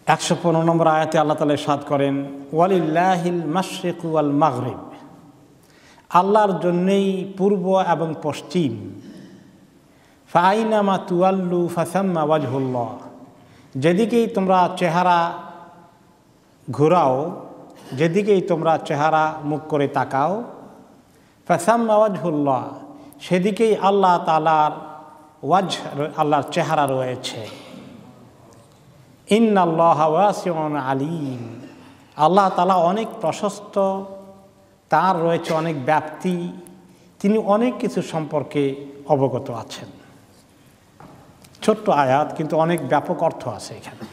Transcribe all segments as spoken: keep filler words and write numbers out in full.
একশো পনেরো নম্বর আয়াতে আল্লাহ তাআলা ইরশাদ করেন, ওয়ালিল্লাহিল মাশরিকু ওয়াল মাগরিব, আল্লাহর জন্যেই পূর্ব এবং পশ্চিম। ফাআইনামা তুওয়াল্লু ফাসাম্মা ওয়াজহুল্লাহ, যেদিকেই তোমরা চেহারা ঘোরাও, যেদিকেই তোমরা চেহারা মুখ করে তাকাও, ফাসাম্মা ওয়াজহুল্লাহ, সেদিকেই আল্লাহ তাআলার ওয়াজ, আল্লাহর চেহারা রয়েছে। ইন্নাল্লাহা ওয়াসিউন আলিম, আল্লাহ তাআলা অনেক প্রশস্ত, তার রয়েছে অনেক ব্যাপ্তি, তিনি অনেক কিছু সম্পর্কে অবগত আছেন। ছোট্ট আয়াত, কিন্তু অনেক ব্যাপক অর্থ আছে এখানে।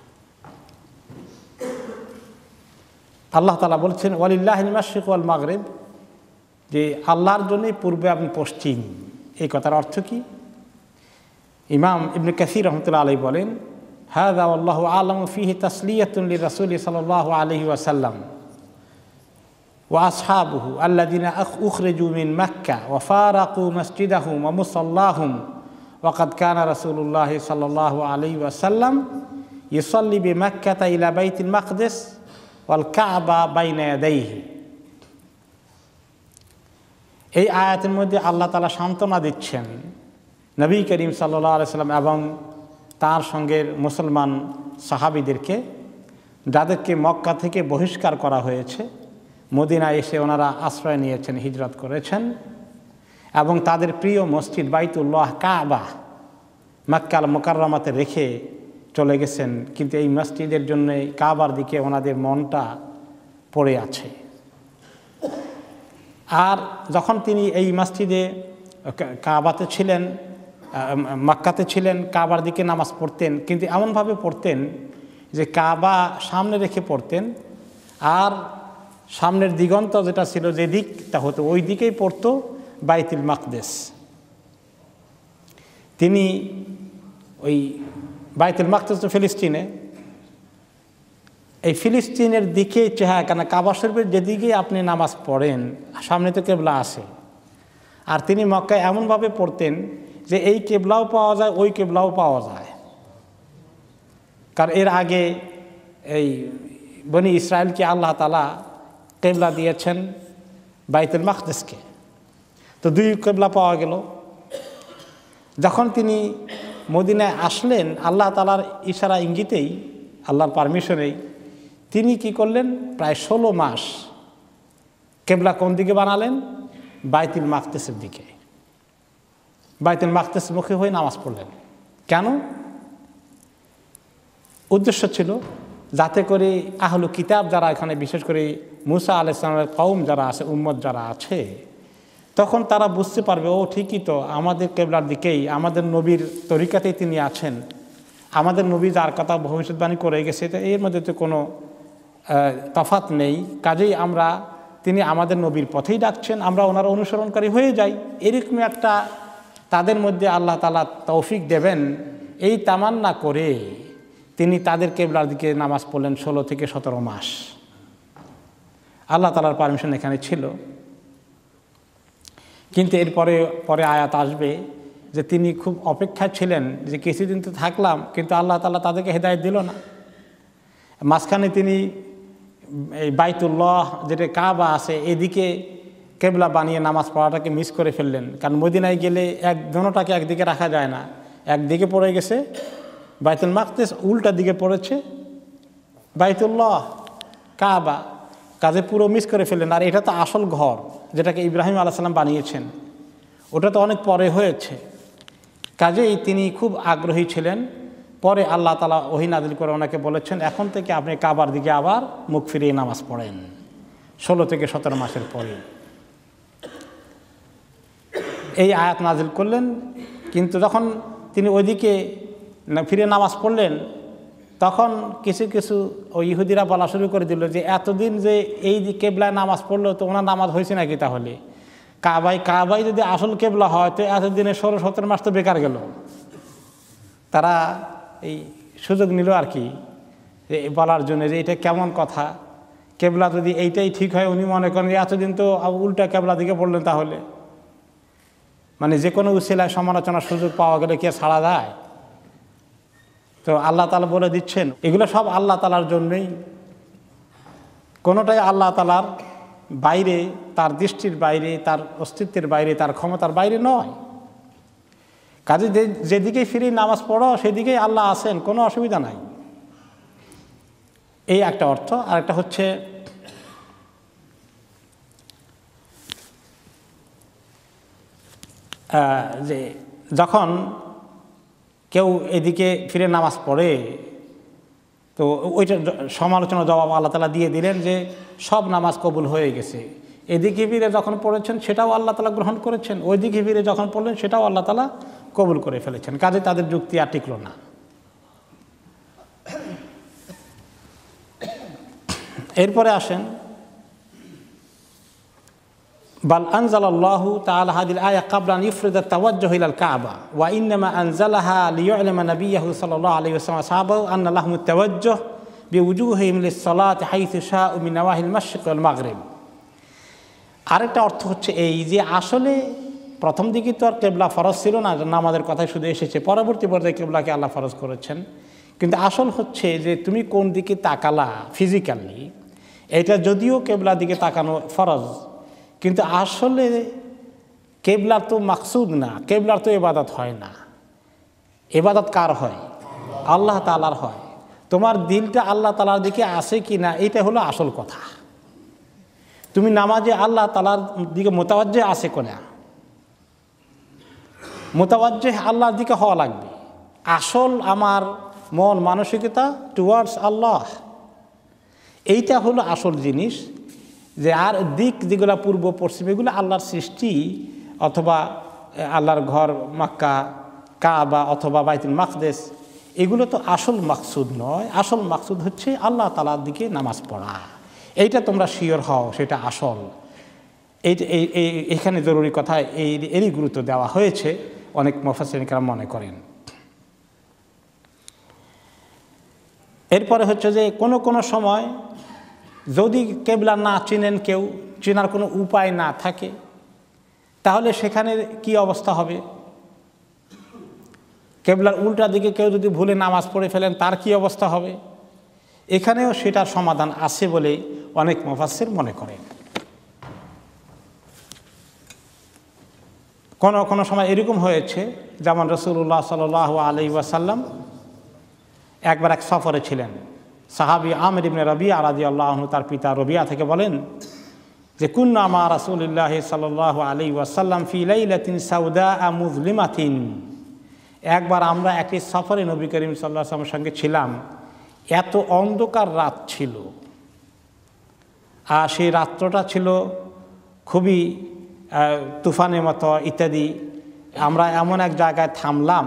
আল্লাহ তাআলা বলছেন ওয়ালিল্লাহিল মাশরিক ওয়াল মাগরিব, যে আল্লাহর জন্যই পূর্ব এবং পশ্চিম। এই কথার অর্থ কি? ইমাম ইবনে কাসির রাহমাতুল্লাহ আলাইহি বলেন, হাযা ওয়াল্লাহু আ'লামু ফীহি তাসলিয়াতুন লিরাসূল সাল্লাল্লাহু আলাইহি ওয়াসাল্লাম ওয়া আসহাবুহু আল্লাযীনা উখরিজু মিন মাক্কা ওয়া ফারাকু মসজিদাহুম ওয়া মুসাল্লাহুম ওয়া কাদ কানা রাসূলুল্লাহ সাল্লাল্লাহু আলাইহি ওয়াসাল্লাম ইউসাল্লি বিমাক্কাতা ইলা বাইতুল মাকদিস ওয়াল কাবা বাইনা ইয়াদাইহি। এই আয়াতের মধ্যে আল্লাহ তাআলা সান্ত্বনা দিচ্ছেন নবী করিম সাল্লাল্লাহু আলাইহি ওয়াসাল্লাম এবং তার সঙ্গের মুসলমান সাহাবীদেরকে, যাদেরকে মক্কা থেকে বহিষ্কার করা হয়েছে, মদিনায় এসে ওনারা আশ্রয় নিয়েছেন, হিজরত করেছেন, এবং তাদের প্রিয় মসজিদ বাইতুল্লাহ কাবা মক্কাল মুকাররমাতে রেখে চলে গেছেন, কিন্তু এই মসজিদের জন্য কাবার দিকে ওনাদের মনটা পড়ে আছে। আর যখন তিনি এই মসজিদে কাবাতে ছিলেন, মক্কাতে ছিলেন, কাবার দিকে নামাজ পড়তেন, কিন্তু এমনভাবে পড়তেন যে কাবা সামনে রেখে পড়তেন, আর সামনের দিগন্ত যেটা ছিল, যে দিকটা হতো ওই দিকেই পড়তো বাইতুল মাকদিস। তিনি ওই বাইতুল মাকদিস তো ফিলিস্তিনে, এই ফিলিস্তিনের দিকে চেহারা, কেন কাবা শরীফের যেদিকে আপনি নামাজ পড়েন সামনে তো কেবলা আসে, আর তিনি মক্কায় এমনভাবে পড়তেন যে এই কেবলাও পাওয়া যায়, ওই কেবলাও পাওয়া যায়। কারণ এর আগে এই বনি ইসরায়েলকে আল্লাহ তাআলা কেবলা দিয়েছেন বাইতুল মাকদিসকে, তো দুই কেবলা পাওয়া গেল। যখন তিনি মদিনায় আসলেন, আল্লাহ তাআলার ইশারা ইঙ্গিতেই, আল্লাহর পারমিশনেই তিনি কি করলেন, প্রায় ষোলো মাস কেবলা কোন দিকে বানালেন? বাইতুল মাকদিসের দিকে। বাইতুল মাকদিস মুখে হয়ে নামাজ পড়লেন। কেন? উদ্দেশ্য ছিল যাতে করে আহলু কিতাব যারা এখানে, বিশেষ করে মুসা আলাইহিস সালামের কওম যারা আছে, উম্মত যারা আছে, তখন তারা বুঝতে পারবে, ও ঠিকই তো, আমাদের কেবলার দিকেই, আমাদের নবীর তরিকাতেই তিনি আছেন, আমাদের নবী যার কথা ভবিষ্যৎবাণী করে গেছে, তো এর মধ্যে তো কোনো তফাৎ নেই, কাজেই আমরা, তিনি আমাদের নবীর পথেই ডাকছেন, আমরা ওনার অনুসরণকারী হয়ে যাই। এরকম একটা তাদের মধ্যে আল্লাহ তাআলা তৌফিক দেবেন, এই তামান্না করে তিনি তাদের কেবলার দিকে নামাজ পড়লেন ষোলো থেকে সতেরো মাস। আল্লাহ তাআলার পারমিশন এখানে ছিল। কিন্তু এরপরে পরে আয়াত আসবে যে তিনি খুব অপেক্ষায় ছিলেন যে কিছুদিন তো থাকলাম, কিন্তু আল্লাহ তাআলা তাদেরকে হেদায়েত দিল না। মাঝখানে তিনি এই বাইতুল্লাহ, যেটা কাবা আছে, এদিকে কেবলা বানিয়ে নামাজ পড়াটাকে মিস করে ফেললেন। কারণ মদিনায় গেলে এক দোনোটাকে একদিকে রাখা যায় না, একদিকে পড়ে গেছে বাইতুল মাকদিস, উল্টা দিকে পড়েছে বাইতুল্লাহ কাবা, কাজে পুরো মিস করে ফেললেন। আর এটা তো আসল ঘর, যেটাকে ইব্রাহিম আলাইহিস সালাম বানিয়েছেন, ওটা তো অনেক পরে হয়েছে। কাজেই তিনি খুব আগ্রহী ছিলেন। পরে আল্লাহ তাআলা ওহী নাযিল করে ওনাকে বলেছেন, এখন থেকে আপনি কাবার দিকে আবার মুখ ফিরিয়ে নামাজ পড়েন, ষোলো থেকে সতেরো মাসের পরে এই আয়াত নাজিল করলেন। কিন্তু যখন তিনি ওইদিকে ফিরে নামাজ পড়লেন, তখন কিছু কিছু ওই ইহুদিরা বলা শুরু করে দিল যে এতদিন যে এই কেবলায় নামাজ পড়লো, তো ওনার নামাজ হয়েছে নাকি? তাহলে কাবাই কাবাই যদি আসল কেবলা হয়, তো এতদিনে ষোলো সতেরো মাস তো বেকার গেল। তারা এই সুযোগ নিল আর কি বলার জন্য যে এটা কেমন কথা, কেবলা যদি এইটাই ঠিক হয়, উনি মনে করেন এতদিন তো উল্টা কেবলা দিকে পড়লেন, তাহলে মানে যে কোনো উসিলায় সমালোচনার সুযোগ পাওয়া গেলে কি ছাড়া যায়? তো আল্লাহ তাআলা বলে দিচ্ছেন এগুলো সব আল্লাহ তাআলার জন্যই, কোনোটাই আল্লাহ তাআলার বাইরে, তার দৃষ্টির বাইরে, তার অস্তিত্বের বাইরে, তার ক্ষমতার বাইরে নয়। কাজে যেদিকেই ফিরে নামাজ পড়ো সেদিকেই আল্লাহ আছেন, কোনো অসুবিধা নাই। এই একটা অর্থ। আর একটা হচ্ছে যে যখন কেউ এদিকে ফিরে নামাজ পড়ে, তো ওইটার সমালোচনা জবাব আল্লাহ তাআলা দিয়ে দিলেন যে সব নামাজ কবুল হয়ে গেছে। এদিকে ফিরে যখন পড়েছেন সেটাও আল্লাহ তাআলা গ্রহণ করেছেন, ওইদিকে ফিরে যখন পড়লেন সেটাও আল্লাহ তাআলা কবুল করে ফেলেছেন। কাজে তাদের যুক্তি আর টিকল না। এরপরে আসেন বাল আনজালাল্লাহু তাআলা হাদিল আয়া ক্বাবলা আন ইফরিদা তাওয়াজ্জুহ ইলাল কাবা ওয়া ইন্নামা আনজালাহা লিইউলামা নাবিয়্যুহু সাল্লাল্লাহু আলাইহি ওয়াসাল্লাম সাহাবাহু আন্না লাহুমুত তাওয়াজ্জুহ বিউজুহিহিম লিস-সালাতি হাইসু শাআউ মিন নাওয়াহিল মাশরিক ওয়াল মাগরিব। আরেকটা অর্থ হচ্ছে এই যে আসলে প্রথম দিকে তো আর কেবলা ফরজ ছিল না, নামাজের কথাই শুধু এসেছে, পরবর্তী পর্যায়ে কেবলাকে আল্লাহ ফরজ করেছেন। কিন্তু আসল হচ্ছে যে তুমি কোন দিকে তাকালা ফিজিক্যালি, এটা যদিও কেবলার দিকে তাকানো ফরজ, কিন্তু আসলে কেবলার তো মাকসুদ না, কেবলার তো ইবাদত হয় না। ইবাদত কার হয়? আল্লাহ তাআলার হয়। তোমার দিলটা আল্লাহ তাআলার দিকে আছে কি না, এটা হলো আসল কথা। তুমি নামাজে আল্লাহ তাআলার দিকে মোতাওয়াজ্জেহ আছে কোনা, মোতাওয়াজ্জেহ আল্লাহর দিকে হওয়া লাগবে। আসল আমার মন মানসিকতা টুয়ার্ডস আল্লাহ, এইটা হলো আসল জিনিস। যে আর দিক যেগুলো পূর্ব পশ্চিম এগুলো আল্লাহর সৃষ্টি, অথবা আল্লাহর ঘর মক্কা, কাবা অথবা বাইতুল মাকদেস, এগুলো তো আসল মাকসুদ নয়। আসল মাকসুদ হচ্ছে আল্লাহ তাআলার দিকে নামাজ পড়া। এইটা তোমরা শিওর হও, সেটা আসল। এইটা এখানে জরুরি কথা, এই এরই গুরুত্ব দেওয়া হয়েছে, অনেক মুফাসসিরিন কেরাম মনে করেন। এরপরে হচ্ছে যে কোনো কোনো সময় যদি কেবলা না চিনেন, কেউ চেনার কোনো উপায় না থাকে, তাহলে সেখানে কি অবস্থা হবে? কেবলার উল্টা দিকে কেউ যদি ভুলে নামাজ পড়ে ফেলেন, তার কি অবস্থা হবে? এখানেও সেটার সমাধান আছে বলে অনেক মুফাসসির মনে করেন। কোনো কোনো সময় এরকম হয়েছে, যেমন রাসূলুল্লাহ সাল্লাল্লাহু আলাইহি ওয়াসাল্লাম একবার এক সফরে ছিলেন। সাহাবী আমির ইবনে রাবিয়া রাদিয়াল্লাহু আনহু তার পিতা রবিয়া থেকে বলেন যে কুন্না মা রাসূলিল্লাহি সাল্লাল্লাহু আলাইহি ওয়াসাল্লাম ফি লাইলাতিন সাউদা মুযলিমাতিন। একবার আমরা একটি সফরে নবী করিম সাল্লাল্লাহু আলাইহি ওয়াসাল্লামের সঙ্গে ছিলাম, এত অন্ধকার রাত ছিল, আর সেই রাত্রটা ছিল খুবই তুফানের মতো ইত্যাদি। আমরা এমন এক জায়গায় থামলাম,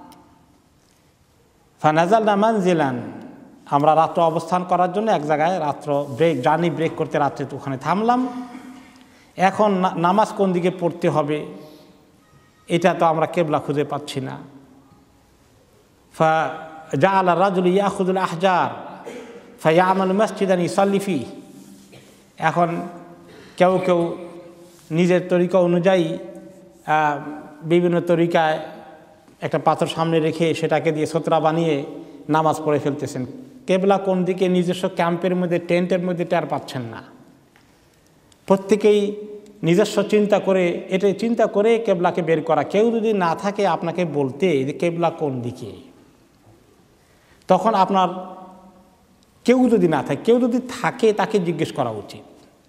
ফানাজালনা মানজিলান, আমরা রাত্র অবস্থান করার জন্য এক জায়গায় রাত্র ব্রেক, জার্নি ব্রেক করতে রাত্রে ওখানে থামলাম। এখন নামাজ কোন দিকে পড়তে হবে এটা তো আমরা কেবলা খুঁজে পাচ্ছি না। ফা জাআলা রাজুলু ইয়াখুযুল আহজার ফায়ামালু মসজিদান ইউসাল্লি ফিহি। এখন কেউ কেউ নিজের তরিকা অনুযায়ী বিভিন্ন তরিকায় একটা পাথর সামনে রেখে সেটাকে দিয়ে ছোতরা বানিয়ে নামাজ পড়ে ফেলতেছেন। কেবলা কোন দিকে নিজস্ব ক্যাম্পের মধ্যে, টেন্টের মধ্যে টের পাচ্ছেন না। প্রত্যেকেই নিজস্ব চিন্তা করে, এটা চিন্তা করে কেবলাকে বের করা। কেউ যদি না থাকে আপনাকে বলতে যে কেবলা কোন দিকে, তখন আপনার কেউ যদি না থাকে, কেউ যদি থাকে তাকে জিজ্ঞেস করা উচিত।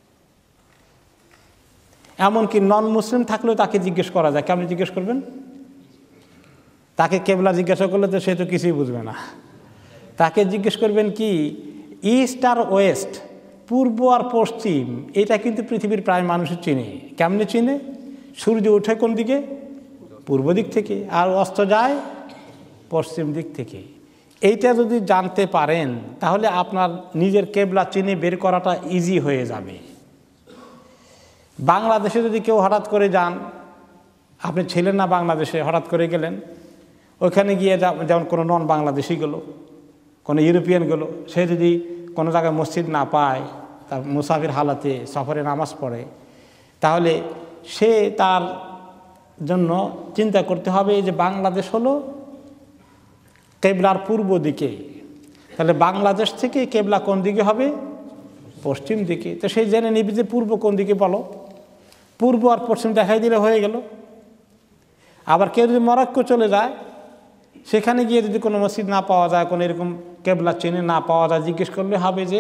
এমনকি নন মুসলিম থাকলেও তাকে জিজ্ঞেস করা যায়। কেমন জিজ্ঞেস করবেন? তাকে কেবলা জিজ্ঞাসা করলে তো সে তো কিছুই বুঝবে না। তাকে জিজ্ঞেস করবেন কি ইস্ট আর ওয়েস্ট, পূর্ব আর পশ্চিম, এটা কিন্তু পৃথিবীর প্রায় মানুষের চিনে। কেমনে চিনে? সূর্য ওঠে কোন দিকে? পূর্ব দিক থেকে, আর অস্ত যায় পশ্চিম দিক থেকে। এইটা যদি জানতে পারেন তাহলে আপনার নিজের কেবলা চিনে বের করাটা ইজি হয়ে যাবে। বাংলাদেশে যদি কেউ হঠাৎ করে যান, আপনি ছিলেন না বাংলাদেশে, হঠাৎ করে গেলেন, ওইখানে গিয়ে যেমন কোনো নন বাংলাদেশি গেলো, কোনো ইউরোপিয়ান গেলো, সে যদি কোনো জায়গায় মসজিদ না পায়, তার মুসাফির হালাতে সফরে নামাজ পড়ে, তাহলে সে তার জন্য চিন্তা করতে হবে যে বাংলাদেশ হলো কেবলার পূর্ব দিকে, তাহলে বাংলাদেশ থেকে কেবলা কোন দিকে হবে? পশ্চিম দিকে। তো সেই জেনে নিবি যে পূর্ব কোন দিকে বলো, পূর্ব আর পশ্চিম দেখাই দিলে হয়ে গেল। আবার কেউ যদি মরক্কো চলে যায়, সেখানে গিয়ে যদি কোনো মসজিদ না পাওয়া যায়, কোনো এরকম কেবলা চিহ্ন না পাওয়া যায়, জিজ্ঞেস করলে হবে যে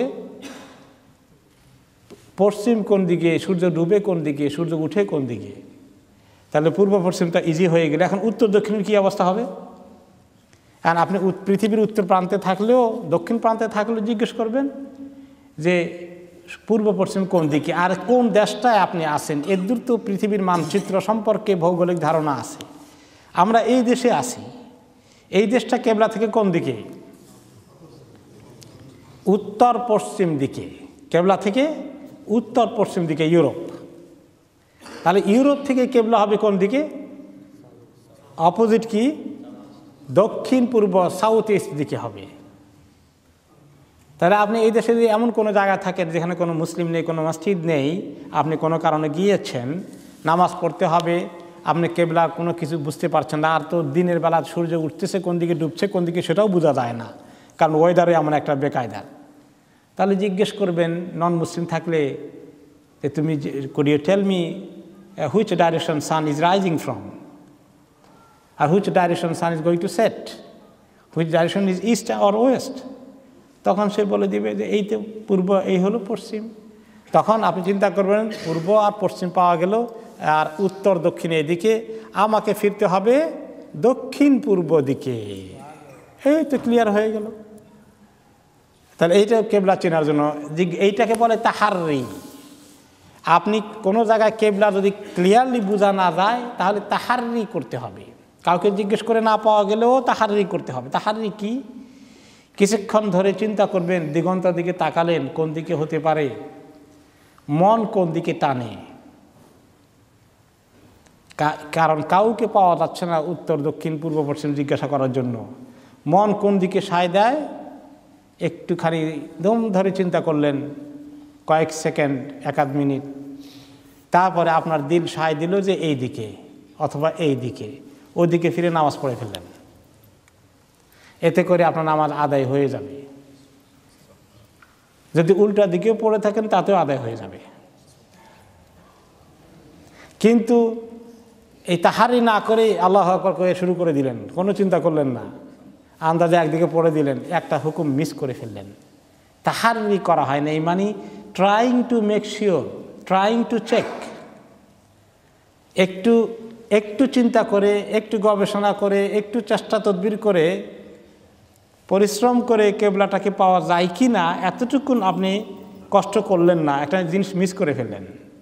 পশ্চিম কোন দিকে, সূর্য ডুবে কোন দিকে, সূর্য উঠে কোন দিকে। তাহলে পূর্ব পশ্চিমটা ইজি হয়ে গেলে এখন উত্তর দক্ষিণের কী অবস্থা হবে? কারণ আপনি পৃথিবীর উত্তর প্রান্তে থাকলেও দক্ষিণ প্রান্তে থাকলেও জিজ্ঞেস করবেন যে পূর্ব পশ্চিম কোন দিকে, আর কোন দেশটায় আপনি আছেন। এর দূর তো পৃথিবীর মানচিত্র সম্পর্কে ভৌগোলিক ধারণা আছে। আমরা এই দেশে আছি, এই দেশটা কেবলা থেকে কোন দিকে? উত্তর পশ্চিম দিকে। কেবলা থেকে উত্তর পশ্চিম দিকে, ইউরোপ। তাহলে ইউরোপ থেকে কেবলা হবে কোন দিকে? অপোজিট কি? দক্ষিণ পূর্ব, সাউথ ইস্ট দিকে হবে। তাহলে আপনি এই দেশে যদি এমন কোনো জায়গা থাকেন যেখানে কোনো মুসলিম নেই, কোনো মসজিদ নেই, আপনি কোনো কারণে গিয়েছেন, নামাজ পড়তে হবে, আপনি কেবলা কোনো কিছু বুঝতে পারছেন না, আর তো দিনের বেলা সূর্য উঠতেছে কোন দিকে, ডুবছে কোন দিকে, সেটাও বোঝা যায় না, কারণ ওয়েদারে এমন একটা বেকায়দার। তাহলে জিজ্ঞেস করবেন নন মুসলিম থাকলে যে তুমি could you tell me which direction sun is rising from, আর which direction sun is going to set, which direction is east or west. তখন সে বলে দিবে যে এই তো পূর্ব, এই হলো পশ্চিম। তখন আপনি চিন্তা করবেন পূর্ব আর পশ্চিম পাওয়া গেল, আর উত্তর দক্ষিণ এদিকে, আমাকে ফিরতে হবে দক্ষিণ পূর্ব দিকে। এই তো ক্লিয়ার হয়ে গেল। তাহলে এইটা কেবলা চেনার জন্য, এইটাকে বলে তাহাররি। আপনি কোনো জায়গায় কেবলা যদি ক্লিয়ারলি বোঝা না যায়, তাহলে তাহাররি করতে হবে। কাউকে জিজ্ঞেস করে না পাওয়া গেলেও তাহাররি করতে হবে। তাহাররি কি? কিছুক্ষণ ধরে চিন্তা করবেন, দিগন্ত দিকে তাকালেন, কোন দিকে হতে পারে, মন কোন দিকে টানে, কারণ কাউকে পাওয়া যাচ্ছে না উত্তর দক্ষিণ পূর্ব পশ্চিম জিজ্ঞাসা করার জন্য। মন কোন দিকে সায় দেয়, একটুখানি দম ধরে চিন্তা করলেন, কয়েক সেকেন্ড, এক আধ মিনিট, তারপরে আপনার দিল সায় দিল যে এই দিকে অথবা এই দিকে, ওই দিকে ফিরে নামাজ পড়ে ফেললেন। এতে করে আপনার নামাজ আদায় হয়ে যাবে। যদি উল্টা দিকেও পড়ে থাকেন তাতেও আদায় হয়ে যাবে। কিন্তু এই তাহারি না করে আল্লাহু আকবার করে শুরু করে দিলেন, কোনো চিন্তা করলেন না, আন্দাজে একদিকে পড়ে দিলেন, একটা হুকুম মিস করে ফেললেন। তাহারি করা হয় না, এই মানে trying to make sure, trying to check. একটু একটু চিন্তা করে, একটু গবেষণা করে, একটু চেষ্টা তদবির করে, পরিশ্রম করে কেবলাটাকে পাওয়া যায় কি না, এতটুকুন আপনি কষ্ট করলেন না, একটা জিনিস মিস করে ফেললেন।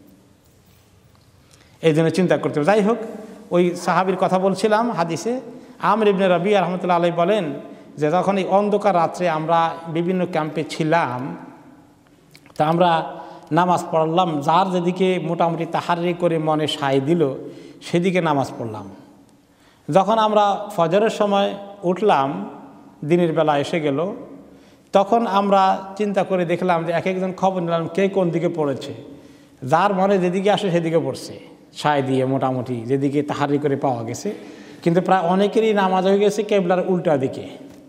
এই জন্য চিন্তা করতে হবে। যাই হোক, ওই সাহাবীর কথা বলছিলাম হাদিসে, আমর ইবনে রাবিয়া রাহমাতুল্লাহ আলাইহি বলেন যে যখন এই অন্ধকার রাত্রে আমরা বিভিন্ন ক্যাম্পে ছিলাম, তা আমরা নামাজ পড়লাম, যার যেদিকে মোটামুটি তাহারি করে মনে সায় দিল সেদিকে নামাজ পড়লাম। যখন আমরা ফজরের সময় উঠলাম, দিনের বেলা এসে গেল, তখন আমরা চিন্তা করে দেখলাম যে এক একজন খবর নিলাম কে কোন দিকে পড়েছে। যার মনে যেদিকে আসে সেদিকে পড়ছে, সায় দিয়ে মোটামুটি যেদিকে তাহারি করে পাওয়া গেছে। কিন্তু প্রায় অনেকেরই নামাজ হয়ে গেছে কেবলার উল্টা দিকে,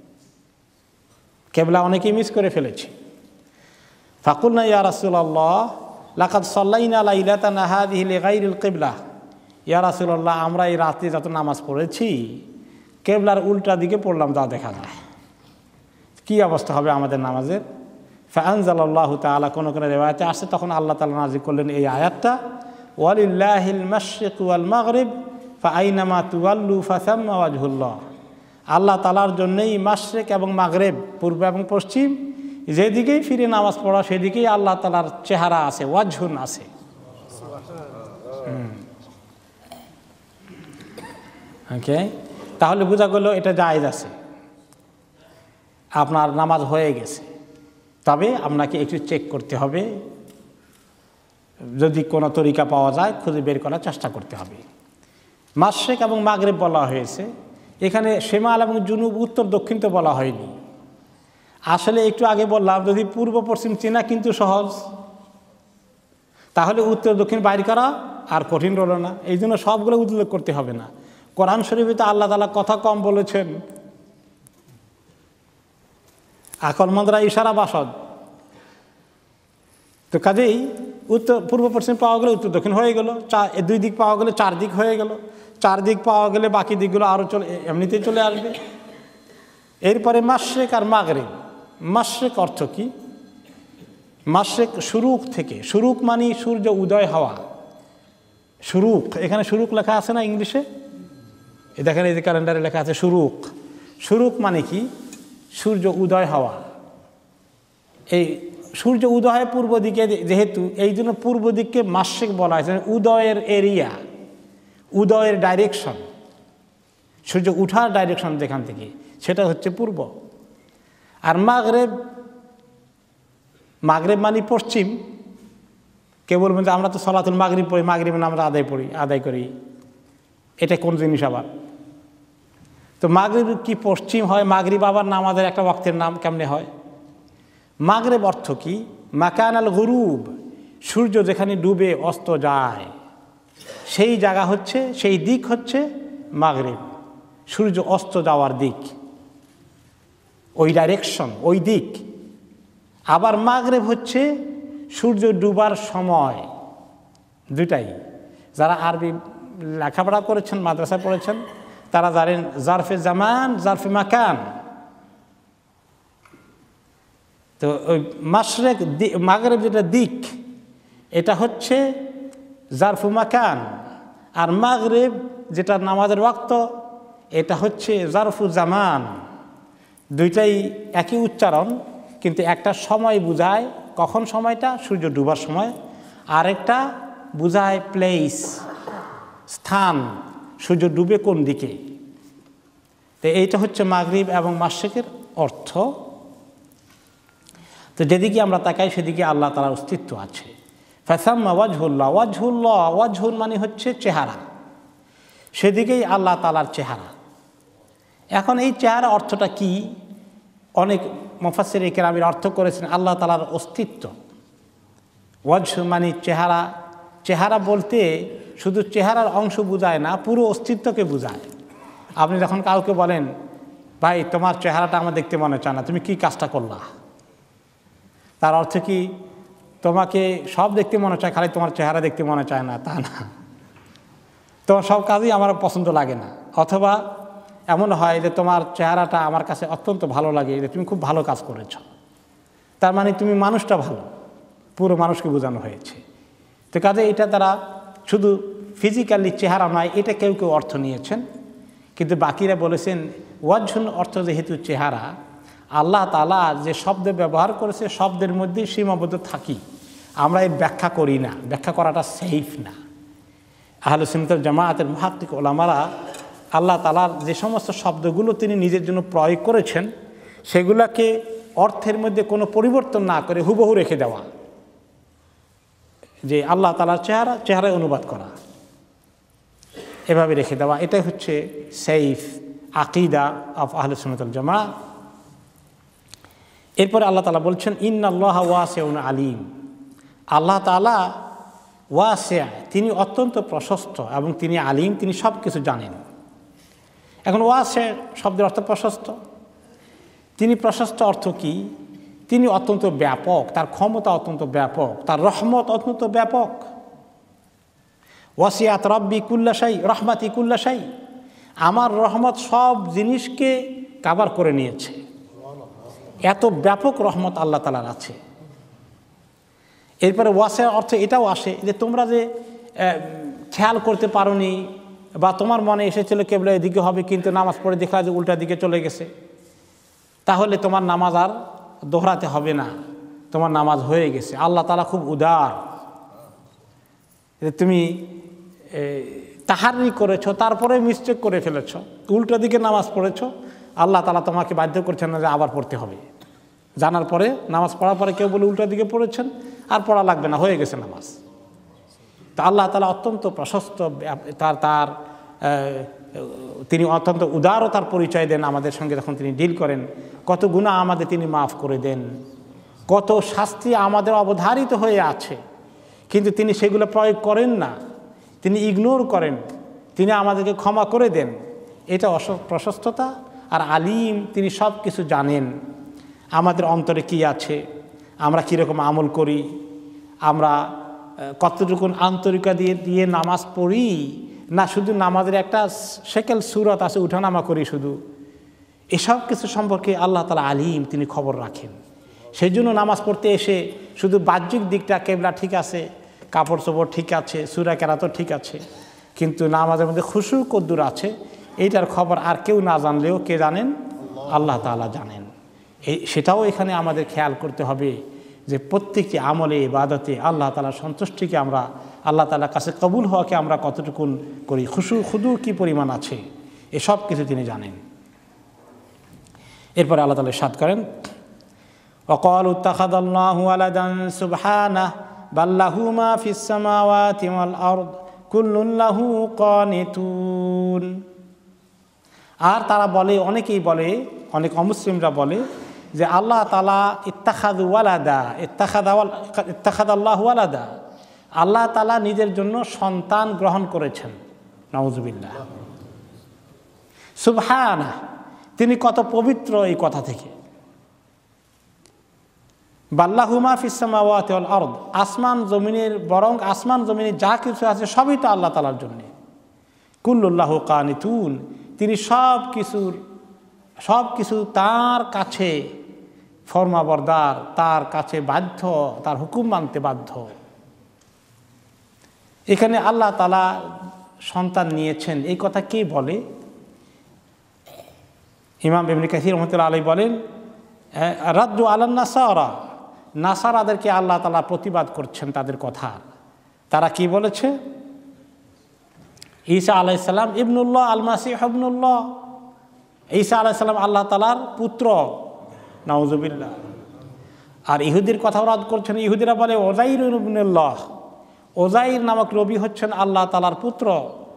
কেবলা অনেকেই মিস করে ফেলেছে। ফাকুলনা ইয়া রাসূলুল্লাহ লাকাদ সাল্লাইনা লাইলাতানা হাযিহি লিগাইরিল কিবলা। ইয়া রাসূলুল্লাহ, আমরা এই রাতে যত নামাজ পড়েছি কেবলার উল্টা দিকে পড়লাম, তা দেখা যায়, কী অবস্থা হবে আমাদের নামাজের? ফাআনজালাল্লাহু তাআলা, কোন কোন রিওয়ায়াতে আসছে তখন আল্লাহ তাআলা নাযিল করলেন এই আয়াতটা, ওয়ালিল্লাহিল মাশরিক ওয়াল মাগরিব ফাআইনামা তুওয়াল্লু ফাসাম্মা ওয়াজহুল্লাহ। আল্লাহ তাআলার জন্যই মাশরিক এবং মাগরিব, পূর্ব এবং পশ্চিম, যেদিকেই ফিরে নামাজ পড়া সেদিকেই আল্লাহ তাআলার চেহারা আছে, ওয়াজহুন আছে। ওকে, তাহলে বোঝা গেল এটা জায়েজ আছে, আপনার নামাজ হয়ে গেছে। তবে আপনাকে একটু চেক করতে হবে, যদি কোনো তরিকা পাওয়া যায় খুঁজে বের করার চেষ্টা করতে হবে। মাশরিক এবং মাগরিব বলা হয়েছে, এখানে শিমাল এবং জুনুব, উত্তর দক্ষিণ তো বলা হয়নি। আসলে একটু আগে বললাম যদি পূর্ব পশ্চিম চেনা কিন্তু সহজ, তাহলে উত্তর দক্ষিণ বাইর করা আর কঠিন রইল না। এই জন্য সবগুলো উল্লেখ করতে হবে না। কোরআন শরীফে তো আল্লাহ তাআলা কথা কম বলেছেন, আকলমন্দরা ইশারা বাসদ। তো কাজেই উত্তর পূর্ব পশ্চিম পাওয়া গেলে উত্তর দক্ষিণ হয়ে গেল, চার দুই দিক পাওয়া গেলে চার দিক হয়ে গেল, চার দিক পাওয়া গেলে বাকি দিকগুলো আরও চলে এমনিতেই চলে আসবে। এরপরে মাশরিক আর মাগরিব। মাশরিক অর্থ কি? মাশরিক শুরুক থেকে, শুরুক মানে সূর্য উদয় হওয়া। শুরুক, এখানে শুরুক লেখা আছে না ইংলিশে, এ দেখেন এই যে ক্যালেন্ডারে লেখা আছে শুরুক। শুরুক মানে কি? সূর্য উদয় হওয়া। এই সূর্য উদয় হয় পূর্ব দিকে, যেহেতু এই জন্য পূর্ব দিককে মাশরিক বলা হয়েছে, উদয়ের এরিয়া, উদয়ের ডাইরেকশন, সূর্য উঠার ডাইরেকশন যেখান থেকে, সেটা হচ্ছে পূর্ব। আর মাগরিব, মাগরিব মানে পশ্চিম। কে বলবেন যে আমরা তো সলাতুল মাগরিব পড়ি, মাগরিব আমরা আদায় পড়ি আদায় করি, এটা কোন জিনিস আবার? তো মাগরিব কি পশ্চিম হয়? মাগরিব আবার নামাজের একটা ওয়াক্তের নাম, কেমনে হয়? মাগরিব অর্থ কি? মাকান আল গুরুব, সূর্য যেখানে ডুবে অস্ত যায় সেই জায়গা হচ্ছে, সেই দিক হচ্ছে মাগরিব, সূর্য অস্ত যাওয়ার দিক, ওই ডাইরেকশন, ওই দিক। আবার মাগরিব হচ্ছে সূর্য ডুবার সময়। দুটাই। যারা আরবি লেখাপড়া করেছেন, মাদ্রাসায় পড়েছেন, তারা জানেন জারফে জামান, জারফে মাকান। তো ওই মাশরিক মাগরিব যেটা দিক, এটা হচ্ছে জারফু মাকান। আর মাগরিব যেটা নামাজের ওয়াক্ত, এটা হচ্ছে জারফু জামান। দুইটাই একই উচ্চারণ, কিন্তু একটা সময় বুঝায়, কখন সময়টা? সূর্য ডুবার সময়। আরেকটা বুঝায় প্লেস, স্থান, সূর্য ডুবে কোন দিকে। তো এইটা হচ্ছে মাগরিব এবং মাশরিকের অর্থ। তো যেদিকে আমরা তাকাই সেদিকে আল্লাহ তাআলার অস্তিত্ব আছে। ফাসাম্মা ওয়াজহুল্লাহ, ওয়াজহুল্লাহ, ওয়াজহুল মানে হচ্ছে চেহারা, সেদিকেই আল্লাহ তাআলার চেহারা। এখন এই চেহারা অর্থটা কি? অনেক মুফাসসির কেরামের অর্থ করেছেন আল্লাহ তাআলার অস্তিত্ব। ওয়াজহ মানে চেহারা। চেহারা বলতে শুধু চেহারার অংশ বোঝায় না, পুরো অস্তিত্বকে বোঝায়। আপনি যখন কাউকে বলেন, ভাই তোমার চেহারাটা আমার দেখতে মনে চায় না, তুমি কি কাজটা করলা, তার অর্থ কি? তোমাকে সব দেখতে মনে চায়, খালি তোমার চেহারা দেখতে মনে চায় না, তা না। তোমার সব কাজই আমার পছন্দ লাগে না। অথবা এমন হয় যে তোমার চেহারাটা আমার কাছে অত্যন্ত ভালো লাগে, যে তুমি খুব ভালো কাজ করেছ, তার মানে তুমি মানুষটা ভালো, পুরো মানুষকে বোঝানো হয়েছে। তো কাজে এটা তারা শুধু ফিজিক্যালি চেহারা নয়, এটা কেউ কেউ অর্থ নিয়েছেন, কিন্তু বাকিরা বলেছেন ওয়াজহুল অর্থ যেহেতু চেহারা, আল্লাহ তাআলা যে শব্দ ব্যবহার করেছে শব্দের মধ্যেই সীমাবদ্ধ থাকি, আমরা এর ব্যাখ্যা করি না, ব্যাখ্যা করাটা সেফ না। আহলে সুন্নাত ওয়াল জামাআতের মুহাক্কিক ওলামারা আল্লাহ তাআলার যে সমস্ত শব্দগুলো তিনি নিজের জন্য প্রয়োগ করেছেন, সেগুলোকে অর্থের মধ্যে কোনো পরিবর্তন না করে হুবহু রেখে দেওয়া, যে আল্লাহ তাআলার চেহারা, চেহারায় অনুবাদ করা, এভাবে রেখে দেওয়া, এটাই হচ্ছে সেফ আকিদা অফ আহলে সুন্নাত ওয়াল জামাআহ। এরপরে আল্লাহ তাআলা বলছেন ইন্নাল্লাহা ওয়াসিউন আলিম, আল্লাহ তাআলা ওয়াসিয়া, তিনি অত্যন্ত প্রশস্ত এবং তিনি আলিম, তিনি সব কিছু জানেন। এখন ওয়াসিয়া শব্দের অর্থ প্রশস্ত। তিনি প্রশস্ত অর্থ কি? তিনি অত্যন্ত ব্যাপক, তার ক্ষমতা অত্যন্ত ব্যাপক, তার রহমত অত্যন্ত ব্যাপক। ওয়াসিয়াত রব্বি কুল্লা শাই রহমাতি কুল্লা শাই, আমার রহমত সব জিনিসকে কাভার করে নিয়েছে। এত ব্যাপক রহমত আল্লাহ তাআলার আছে। এরপরে ওয়াসিয়া অর্থ এটাও আসে যে তোমরা যে খেয়াল করতে পারোনি, বা তোমার মনে এসেছিল কেবল এদিকে হবে, কিন্তু নামাজ পড়ে দেখলা যে উল্টা দিকে চলে গেছে, তাহলে তোমার নামাজ আর দোহরাতে হবে না, তোমার নামাজ হয়ে গেছে। আল্লাহ তাআলা খুব উদার। তুমি তাহারি করেছো, তারপরে মিস্টেক করে ফেলেছ, উল্টা দিকে নামাজ পড়েছো, আল্লাহ তাআলা তোমাকে বাধ্য করছেন না যে আবার পড়তে হবে। জানার পরে, নামাজ পড়ার পরে কেউ বলে উল্টা দিকে পড়েছেন, আর পড়া লাগবে না, হয়ে গেছে নামাজ। তা আল্লাহ তাআলা অত্যন্ত প্রশস্ত, তার তার তিনি অত্যন্ত উদারতার পরিচয় দেন আমাদের সঙ্গে যখন তিনি ডিল করেন। কত গুনাহ আমাদের তিনি মাফ করে দেন, কত শাস্তি আমাদের অবধারিত হয়ে আছে, কিন্তু তিনি সেগুলো প্রয়োগ করেন না, তিনি ইগনোর করেন, তিনি আমাদেরকে ক্ষমা করে দেন। এটা প্রশস্ততা। আর আলিম, তিনি সব কিছু জানেন। আমাদের অন্তরে কি আছে, আমরা কীরকম আমল করি, আমরা কতটুকুন আন্তরিকতা দিয়ে দিয়ে নামাজ পড়ি, না শুধু নামাজের একটা সেকেল সুরত আছে উঠানামা করি শুধু, এসব কিছু সম্পর্কে আল্লাহ তাআলা আলিম, তিনি খবর রাখেন। সেই জন্য নামাজ পড়তে এসে শুধু বাহ্যিক দিকটা, কেবলা ঠিক আছে, কাপড় চোপড় ঠিক আছে, সূরা কেরাতও ঠিক আছে, কিন্তু নামাজের মধ্যে খুশু কদ্দুর আছে, এইটার খবর আর কেউ না জানলেও কে জানেন? আল্লাহ তাআলা জানেন। এই সেটাও এখানে আমাদের খেয়াল করতে হবে যে প্রত্যেকটি আমলে, ইবাদতে আল্লাহ তাআলার সন্তুষ্টিকে আমরা, আল্লাহ তাআলার কাছে কবুল হওয়াকে আমরা কতটুকুন করি, খুশু খুদু কি পরিমাণ আছে, এসব কিছু তিনি জানেন। এরপরে আল্লাহ তাআলা ইরশাদ করেন, ওয়াকালু ইত্তাখাযাল্লাহু ওয়ালাদান সুবহানাহু বাল লাহু মা ফিস সামাওয়াতি ওয়াল আরদ কুল্লুন লাহু কানিতুন। আর তারা বলে, অনেকেই বলে, অনেক অমুসলিমরা বলে যে আল্লাহ তাআলা ইত্তাখাযু ওয়ালাদা, ইত্তাখাযা ইত্তাখাযাল্লাহু ওয়ালাদা, আল্লাহ তাআলা নিজের জন্য সন্তান গ্রহণ করেছেন। নাউযুবিল্লাহ। সুবহানাহু, তিনি কত পবিত্র এই কথা থেকে। বাল্লাহু মা ফিস সামাওয়াতি ওয়াল আরদ, আসমান জমিনের, বরং আসমান জমিনে যা কিছু আছে সবই তো আল্লাহ তাআলার জন্য। কুল্লুন লাহু কানিতুন, তিনি সব কিছুর সব কিছু তার কাছে ফরমাবরদার, তার কাছে বাধ্য, তার হুকুম মানতে বাধ্য। এখানে আল্লাহ তাআলা সন্তান নিয়েছেন এই কথা কে বলে? ইমাম ইবনে কাসির রাহমাতুল্লাহ আলাইহি বলেন, রাদ্দু আলান নাসারা, নাসারাদেরকে আল্লাহ তাআলা প্রতিবাদ করছেন তাদের কথা। তারা কি বলেছে? ঈসা আলাইহিস সালাম ইবনুল্লাহ, আল মাসীহ ইবনুল্লাহ, ঈসা আলাইহিস সালাম আল্লাহ তাআলার পুত্র। নাউযুবিল্লাহ। আর ইহুদির কথাও রদ করছেন। ইহুদিরা বলে ওযাইর ইবনুল্লাহ, ওযাইর নামক নবী হচ্ছেন আল্লাহ তাআলার পুত্র।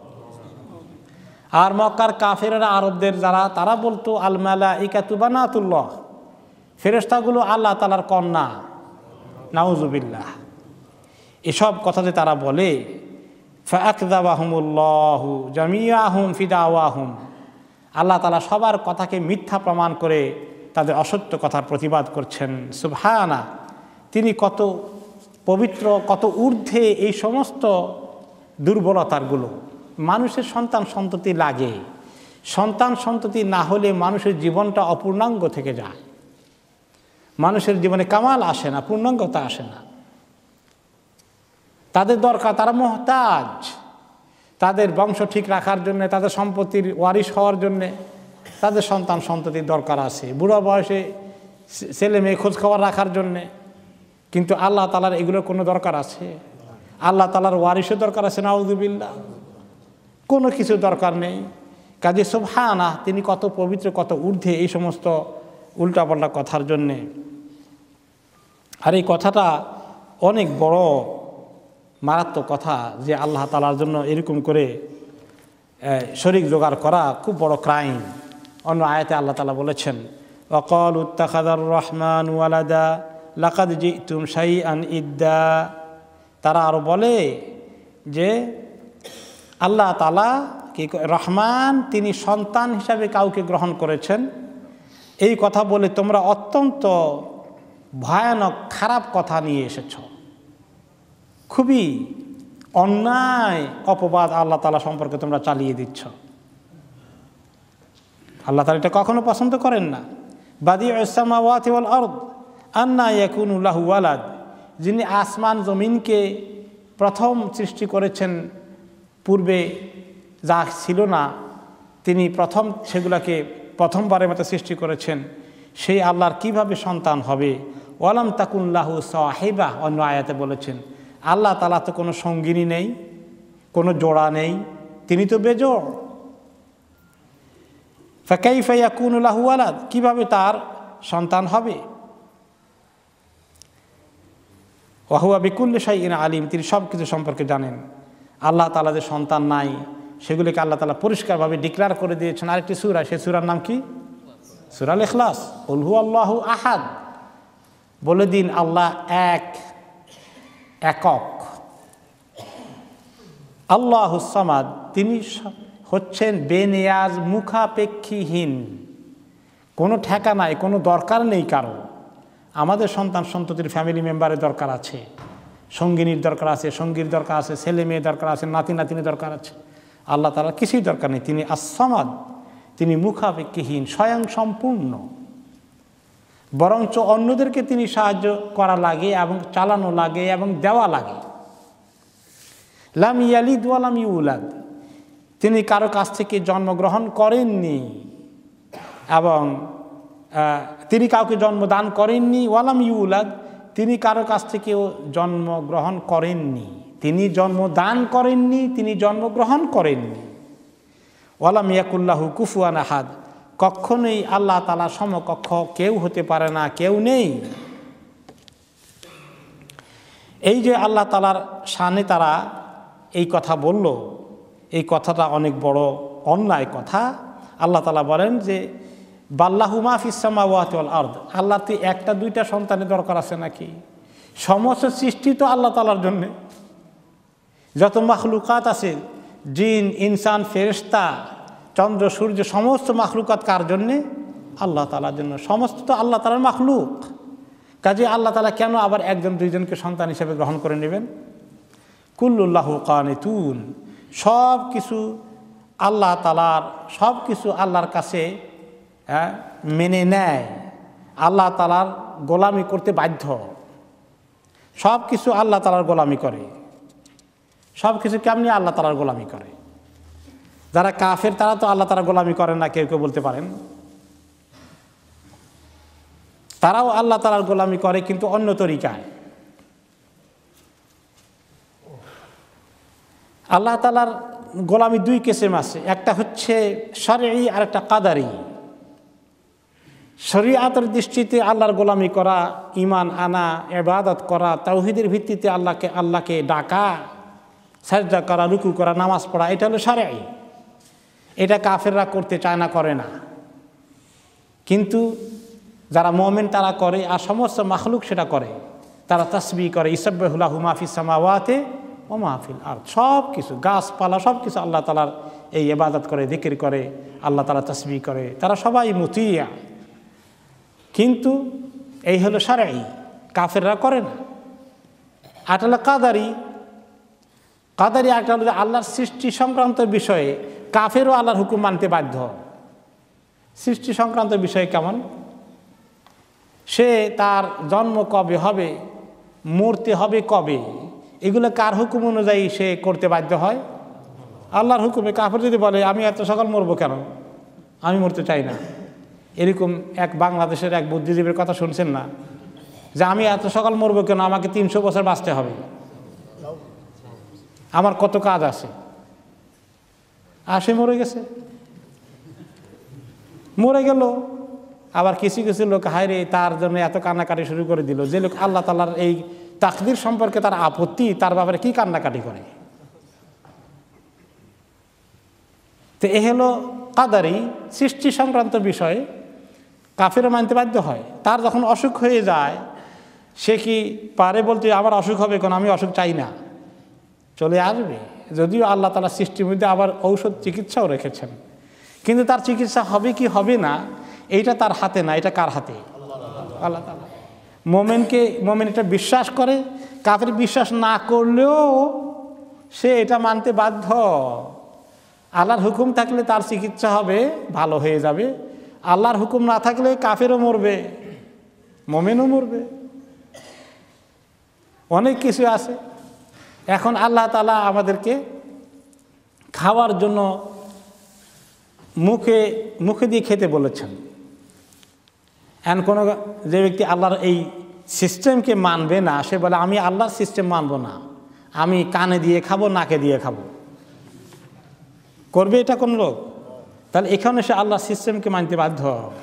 আর মক্কার কাফেররা, আরবদের যারা, তারা বলতো আল মালাইকাতু বানাতুল্লাহ, ফেরেশতাগুলো আল্লাহ তাআলার কন্যা। নাউযুবিল্লাহ। এসব কথা যে তারা বলে, ফাআকযাবাহুমুল্লাহু জামিআহুম ফি দাওয়াহুম, আল্লাহ তাআলা সবার কথাকে মিথ্যা প্রমাণ করে তাদের অসত্য কথার প্রতিবাদ করছেন। সুবহানা, তিনি কত পবিত্র, কত ঊর্ধ্বে এই সমস্ত দুর্বলতারগুলো। মানুষের সন্তান সন্ততি লাগে, সন্তান সন্ততি না হলে মানুষের জীবনটা অপূর্ণাঙ্গ থেকে যায়, মানুষের জীবনে কামাল আসে না, পূর্ণাঙ্গতা আসে না। তাদের দরকার, তারা মুহতাজ, তাদের বংশ ঠিক রাখার জন্য, তাদের সম্পত্তির ওয়ারিশ হওয়ার জন্যে তাদের সন্তান সন্ততির দরকার আছে, বুড়ো বয়সে ছেলে মেয়ে খোঁজখবর রাখার জন্যে। কিন্তু আল্লাহ তাআলার এগুলোর কোনো দরকার আছে? আল্লাহ তাআলার ওয়ারিশের দরকার আছে? নাউযুবিল্লাহ, কোনো কিছু দরকার নেই। কাজে সুবহানাহু, তিনি কত পবিত্র, কত ঊর্ধ্বে এই সমস্ত উল্টাপাল্টা কথার জন্যে। আর এই কথাটা অনেক বড় মারাত্মক কথা, যে আল্লাহ তাআলার জন্য এরকম করে শরীক জোগাড় করা খুব বড় ক্রাইম। অন্য আয়াতে আল্লাহ তাআলা বলেছেন, ওয়াকালু ইত্তাখাযার রহমানু ওয়ালাদা লাকাদ জিতুম শাইআন ইদ্দা। তারা আরও বলে যে আল্লাহ তাআলা কি, রহমান তিনি সন্তান হিসাবে কাউকে গ্রহণ করেছেন, এই কথা বলে তোমরা অত্যন্ত ভয়ানক খারাপ কথা নিয়ে এসেছ। খুবই অন্যায় অপবাদ আল্লাহ তাআলা সম্পর্কে তোমরা চালিয়ে দিচ্ছ। আল্লাহ তাআলা এটা কখনো পছন্দ করেন না। বাদিউস সামাওয়াতি ওয়াল আরদ আন্না ইয়াকুনু লাহু ওয়ালাদ, যিনি আসমান জমিনকে প্রথম সৃষ্টি করেছেন, পূর্বে যা ছিল না তিনি প্রথম সেগুলাকে প্রথমবারের মতো সৃষ্টি করেছেন, সেই আল্লাহর কিভাবে সন্তান হবে? ওয়ালাম তাকুন লাহু সাহিবা, অন্য আয়াতে বলেছেন আল্লাহ তাআলা তো কোনো সঙ্গিনী নেই, কোনো জোড়া নেই, তিনি তো বেজোড়। ফাকাইফা ইয়াকুনু লাহু ওয়ালাদ, কিভাবে তার সন্তান হবে? ওয়া হুয়া বিকুল্লি শাইইন আলিম, তিনি সব কিছু সম্পর্কে জানেন। আল্লাহ তাআলা যে সন্তান নাই সেগুলিকে আল্লাহ তাআলা পরিষ্কারভাবে ডিক্লেয়ার করে দিয়েছেন আরেকটি সূরা। সেই সূরার নাম কি? সূরা আল ইখলাস। কুল হুয়াল্লাহু আহাদ, বলে দিন আল্লাহ এক, একক। আল্লাহুস সামাদ, তিনি হচ্ছেন বেনিয়াজ, মুখাপেক্ষীহীন, কোনো ঠেকা নাই, কোনো দরকার নেই কারো। আমাদের সন্তান সন্ততির ফ্যামিলি মেম্বারের দরকার আছে, সঙ্গিনীর দরকার আছে, সঙ্গীর দরকার আছে, ছেলে মেয়ে দরকার আছে, নাতি নাতিনের দরকার আছে। আল্লাহ তাআলার কিছুই দরকার নেই। তিনি আস-সামাদ, তিনি মুখাপেক্ষীহীন, স্বয়ং সম্পূর্ণ। বরঞ্চ অন্যদেরকে তিনি সাহায্য করা লাগে এবং চালানো লাগে এবং দেওয়া লাগে। লাম ইয়ালিদ ওয়া লাম ইউলাদ, তিনি কারো কাছ থেকে জন্মগ্রহণ করেননি এবং তিনি কাউকে জন্মদান করেননি। ওয়ালাম ইউলাদ, তিনি কারো কাছ থেকেও জন্মগ্রহণ করেননি। তিনি জন্মদান করেননি, তিনি জন্মগ্রহণ করেননি। ওয়ালাম ইয়াকুল্লাহু কুফুয়ান আহাদ, কখনোই আল্লাহ তাআলা সমকক্ষ কেউ হতে পারে না, কেউ নেই। এই যে আল্লাহ তাআলার শানে তারা এই কথা বলল, এই কথাটা অনেক বড় অন্যায় কথা। আল্লাহ তাআলা বলেন যে বাল্লাহু মা ফিস সামাওয়াতি ওয়াল আরদ, আল্লাহর তো একটা দুইটা সন্তানের দরকার আছে নাকি? সমস্ত সৃষ্টি তো আল্লাহ তাআলার জন্যে। যত মাখলুকাত আছে, জিন, ইনসান, ফেরেশতা, চন্দ্র, সূর্য, সমস্ত মাখলুকাত কার জন্যে? আল্লাহ তাআলার জন্য। সমস্ত তো আল্লাহ তাআলার মাখলুক। কাজে আল্লাহ তাআলা কেন আবার একজন দুইজনকে সন্তান হিসেবে গ্রহণ করে নেবেন? কুল্লুল্লাহু কানিতুন, সব কিছু আল্লাহ তাআলার, সব কিছু আল্লাহর কাছে মেনে নেয়, আল্লাহ তাআলার গোলামি করতে বাধ্য। সব কিছু আল্লাহ তাআলার গোলামি করে। সব কিছু কেমনি আল্লাহ তাআলার গোলামি করে? যারা কাফের তারা তো আল্লাহ তাআলার গোলামি করেন না, কেউ কেউ বলতে পারেন। তারাও আল্লাহ তাআলার গোলামি করে, কিন্তু অন্য তরিকায়। আল্লাহ তাআলার গোলামি দুই কিসিম আছে, একটা হচ্ছে শরঈ আর একটা কাদারি। শরীয়তের দৃষ্টিতে আল্লাহর গোলামি করা, ঈমান আনা, ইবাদত করা, তাওহীদের ভিত্তিতে আল্লাহকে আল্লাহকে ডাকা, সাজদা করা, রুকু করা, নামাজ পড়া, এটা হলো শরঈ। এটা কাফেররা করতে চায় না, করে না। কিন্তু যারা মুমিন তারা করে, আর সমস্ত মাখলুক সেটা করে। তারা তাসবিহ করে, ইসাব্বিহু লাহু মা ফিস সামাওয়াতি ওয়া মা ফিল আরদ, সব কিছু, গাছপালা সব কিছু আল্লাহ তাআলার এই ইবাদত করে, জিকির করে, আল্লাহ তাআলা তাসবিহ করে। তারা সবাই মুতিয়া। কিন্তু এই হলো শরঈ, কাফেররা করে না। আর হলো কাদারি। কাদারি একটা হলো আল্লাহর সৃষ্টি সংক্রান্ত বিষয়ে কাফেরও আল্লাহর হুকুম মানতে বাধ্য। সৃষ্টি সংক্রান্ত বিষয়ে কেমন? সে তার জন্ম কবে হবে, মরতে হবে কবে, এগুলো কার হুকুম অনুযায়ী সে করতে বাধ্য হয়? আল্লাহর হুকুমে। কাফের যদি বলে আমি এত সকাল মরবো কেন, আমি মরতে চাই না, এরকম এক বাংলাদেশের এক বুদ্ধিজীবীর কথা শুনছেন না, যে আমি এত সকাল মরবো কেন, আমাকে তিনশো বছর বাঁচতে হবে, আমার কত কাজ আছে। আর সে মরে গেছে, মরে গেল। আবার কিছু কিছু লোক হায় রে তার জন্য এত কান্নাকাটি শুরু করে দিল। যে লোক আল্লাহ তাআলার এই তাকদীর সম্পর্কে তার আপত্তি, তার ব্যাপারে কি কান্নাকাটি করে? তো এ হলো কাদারি। সৃষ্টি সংক্রান্ত বিষয়ে কাফেরও মানতে বাধ্য হয়। তার যখন অসুখ হয়ে যায়, সে কি পারে বলতে আমার অসুখ হবে কেন, আমি অসুখ চাই না, চলে আসবে। যদিও আল্লাহ তাআলা সৃষ্টির মধ্যে আবার ঔষধ চিকিৎসাও রেখেছেন, কিন্তু তার চিকিৎসা হবে কি হবে না এইটা তার হাতে না। এটা কার হাতে? আল্লাহ তাআলা। মোমেনকে, মোমেন এটা বিশ্বাস করে, কাফের বিশ্বাস না করলেও সে এটা মানতে বাধ্য। আল্লাহর হুকুম থাকলে তার চিকিৎসা হবে, ভালো হয়ে যাবে। আল্লাহর হুকুম না থাকলে কাফেরও মরবে, মোমেনও মরবে। অনেক কিছু আছে। এখন আল্লাহ তাআলা আমাদেরকে খাওয়ার জন্য মুখে মুখে দিয়ে খেতে বলেছেন। এখন কোনো যে ব্যক্তি আল্লাহর এই সিস্টেমকে মানবে না, সে বলে আমি আল্লাহর সিস্টেম মানব না, আমি কানে দিয়ে খাবো, নাকে দিয়ে খাবো, করবে এটা কোন লোক? তাহলে এখানে সে আল্লাহর সিস্টেমকে মানতে বাধ্য।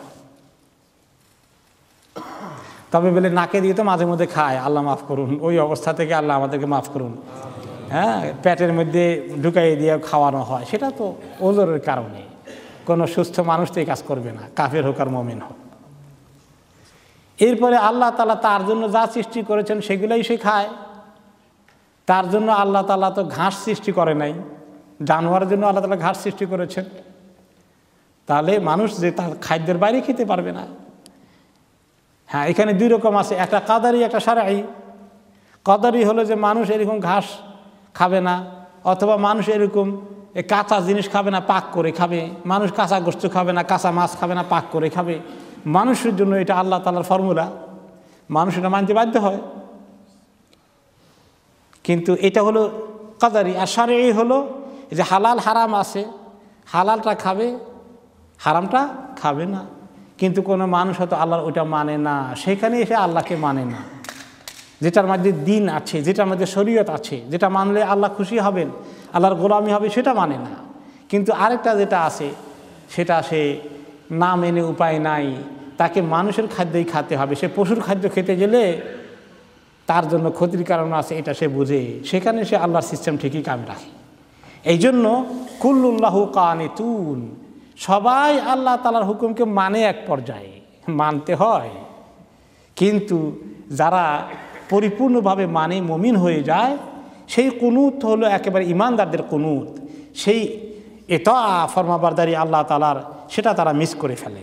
তবে বলে নাকে দিয়ে তো মাঝে মধ্যে খায়, আল্লাহ মাফ করুন, ওই অবস্থা থেকে আল্লাহ আমাদেরকে মাফ করুন। হ্যাঁ, পেটের মধ্যে ঢুকাই দিয়ে খাওয়ানো হয়, সেটা তো ওজোরের কারণে। কোনো সুস্থ মানুষ তো এই কাজ করবে না, কাফের হোক আর মুমিন হোক। এরপরে আল্লাহ তাআলা তার জন্য যা সৃষ্টি করেছেন সেগুলোই সে খায়। তার জন্য আল্লাহ তাআলা তো ঘাস সৃষ্টি করে নাই, জানোয়ারের জন্য আল্লাহ তাআলা ঘাস সৃষ্টি করেছেন। তাহলে মানুষ যে তার খাদ্যের বাইরে খেতে পারবে না। হ্যাঁ, এখানে দুই রকম আছে, একটা কাদারি একটা শারঈ। কাদারি হলো যে মানুষ এরকম ঘাস খাবে না, অথবা মানুষ এরকম কাঁচা জিনিস খাবে না, পাক করে খাবে। মানুষ কাঁচা গোস্ত খাবে না, কাঁচা মাছ খাবে না, পাক করে খাবে। মানুষের জন্য এটা আল্লাহ তাআলার ফর্মুলা, মানুষ এটা মানতে বাধ্য হয়। কিন্তু এটা হলো কাদারি। আর শারঈ হলো যে হালাল হারাম আছে, হালালটা খাবে, হারামটা খাবে না। কিন্তু কোনো মানুষ হয়তো আল্লাহর ওইটা মানে না, সেখানে এসে আল্লাহকে মানে না। যেটার মধ্যে দিন আছে, যেটার মধ্যে শরীয়ত আছে, যেটা মানলে আল্লাহ খুশি হবেন, আল্লাহর গোলামি হবে, সেটা মানে না। কিন্তু আরেকটা যেটা আছে সেটা সে না মেনে উপায় নাই, তাকে মানুষের খাদ্যই খেতে হবে। সে পশুর খাদ্য খেতে গেলে তার জন্য ক্ষতির কারণ আছে, এটা সে বুঝে, সেখানে সে আল্লাহর সিস্টেম ঠিকই কাম রাখে। এই জন্য কুল্লুল্লাহু কানিতুন, সবাই আল্লাহ তাআলার হুকুমকে মানে এক পর্যায়ে মানতে হয়। কিন্তু যারা পরিপূর্ণভাবে মানে মুমিন হয়ে যায়, সেই কুনুত হলো একেবারে ইমানদারদের কুনুত। সেই ইতা ফরমাবরদারি আল্লাহ তাআলার, সেটা তারা মিস করে ফেলে।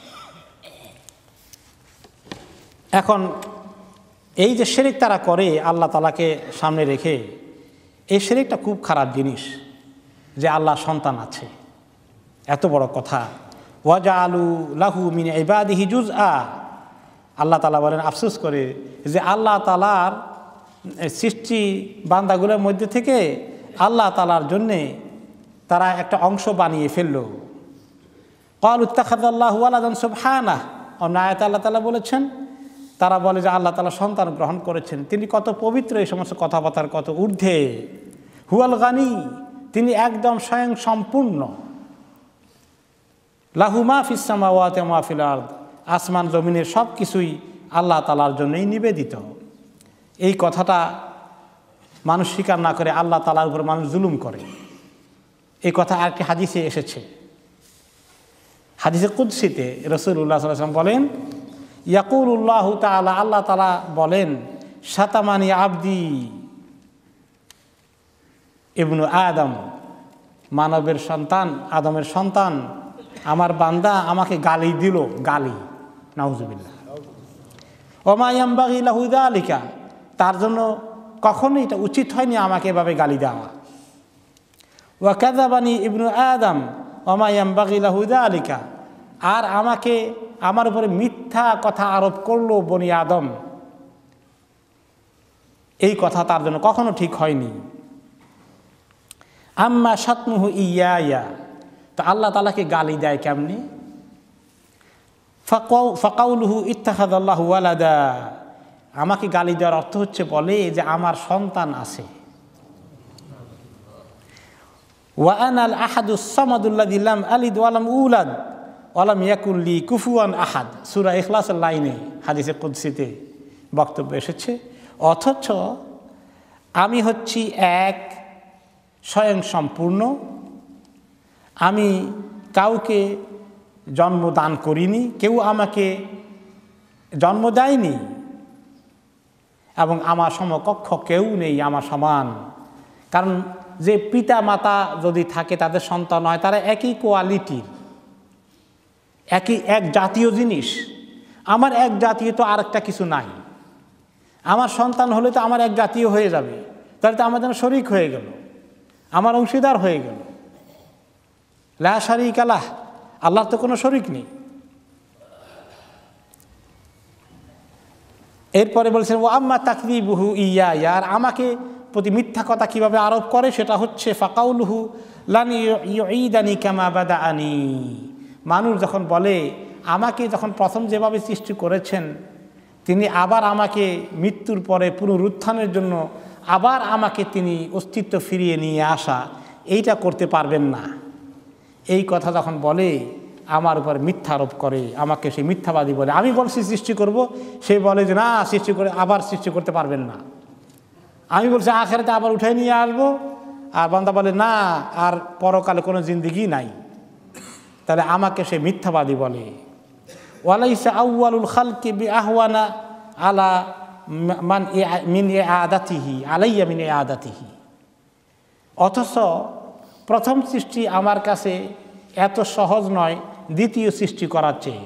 এখন এই যে শিরক তারা করে আল্লাহ তাআলাকে সামনে রেখে, এই শিরকটা খুব খারাপ জিনিস, যে আল্লাহ সন্তান আছে, এত বড় কথা। ওয়াজআলু লাহু মিন ইবাদিহি জুজআ, আল্লাহ তাআলা বলেন আফসোস করে যে আল্লাহ তাআলার সৃষ্টি বান্দাগুলোর মধ্যে থেকে আল্লাহ তাআলার জন্যে তারা একটা অংশ বানিয়ে ফেলল। ক্বালু ইত্তাখাযাল্লাহু ওয়ালাদান সুবহানাহু, অন্য আয়াতে আল্লাহ তাআলা বলেছেন, তারা বলে যে আল্লাহ তাআলা সন্তান গ্রহণ করেছেন, তিনি কত পবিত্র, এই সমস্ত কথাবার্তার কত ঊর্ধ্বে। হুয়াল গানি, তিনি একদম স্বয়ং সম্পূর্ণ। লাহু মা ফিস সামাওয়াতি ওয়া মা ফিল আরদ, আসমান জমিনের সব কিছুই আল্লাহ তাআলার জন্যই নিবেদিত। এই কথাটা মানুষ স্বীকার না করে আল্লাহ তাআলার উপর মানুষ জুলুম করে। এই কথা আর কি হাদিসে এসেছে, হাদিসে কুদসিতে রাসূলুল্লাহ সাল্লাল্লাহু আলাইহি ওয়াসাল্লাম বলেন, ইয়াকুলুল্লাহু তাআলা, আল্লাহ তাআলা বলেন, শাতামানি আবদি ইবনু আদম, মানবের সন্তান আদমের সন্তান আমার বান্দা আমাকে গালি দিল, গালি, নাউজুবিল্লাহ। ওমা ইয়ামবাগি লাহু যালিকা, তার জন্য কখনোই এটা উচিত হয়নি আমাকে এভাবে গালি দেওয়া। ওয়া কাযাবানি ইবনু আদম ওমা ইয়ামবাগি লাহু যালিকা, আর আমাকে আমার উপরে মিথ্যা কথা আরোপ করলো বনি আদম, এই কথা তার জন্য কখনো ঠিক হয়নি। আম্মা শাতমুহু ইয়া, তো আল্লাহ তাআলাকে গালি দেয় কেমনি? ফাকাউলুহু ইত্তাখাযাল্লাহু ওয়ালাদা, আমাকে গালি দেওয়ার অর্থ হচ্ছে বলে যে আমার সন্তান আছে। ওয়া আনাল আহাদুস সামাদুল্লাযী লাম আলিদ ওয়া লাম উলাদ ওয়া লাম ইয়াকুল লি কুফুয়ান আহাদ, সূরা ইখলাসের লাইনে হাদিসে কুদসিতে বক্তব্য এসেছে। অথচ আমি হচ্ছি এক স্বয়ং সম্পূর্ণ, আমি কাউকে জন্ম দান করিনি, কেউ আমাকে জন্ম দেয়নি, এবং আমার সমকক্ষ কেউ নেই আমার সমান। কারণ যে পিতা মাতা যদি থাকে তাদের সন্তান হয়, তারা একই কোয়ালিটির, একই এক জাতীয় জিনিস। আমার এক জাতীয় তো আরেকটা কিছু নাই, আমার সন্তান হলে তো আমার এক জাতীয় হয়ে যাবে, তাহলে তো আমার যেন শরীক হয়ে গেল, আমার অংশীদার হয়ে গেল। লা শারীকা লাহ, আল্লাহর তো কোনো শরীক নেই। এরপরে বলছেন ওয়া আম্মা তাকযিবুহু ইয়া, আর আমাকে প্রতি মিথ্যা কথা কিভাবে আরোপ করে সেটা হচ্ছে ফাকাউলুহু লান ইউঈদানি কামা বাদাআনি, মানুষ যখন বলে আমাকে যখন প্রথম যেভাবে সৃষ্টি করেছেন তিনি আবার আমাকে মৃত্যুর পরে পুনরুত্থানের জন্য আবার আমাকে তিনি অস্তিত্ব ফিরিয়ে নিয়ে আসা, এইটা করতে পারবেন না। এই কথা যখন বলে আমার উপর মিথ্যা আরোপ করে, আমাকে সে মিথ্যাবাদী বলে। আমি বলছি সৃষ্টি করব, সে বলে যে না সৃষ্টি করে আবার সৃষ্টি করতে পারবেন না। আমি বলছি আখিরাতে আবার উঠে নিয়ে আসবো, আর বান্দা বলে না আর পরকালে কোনো জিন্দেগি নাই, তাহলে আমাকে সে মিথ্যাবাদী বলে। ওয়ালাইসা আউয়ালুল খালকি বিআহওয়ানা আলা মান মিন ইআদাতিহি আলাইয়া মিন ইআদাতিহি, অথচ প্রথম সৃষ্টি আমার কাছে এত সহজ নয় দ্বিতীয় সৃষ্টি করার চেয়ে।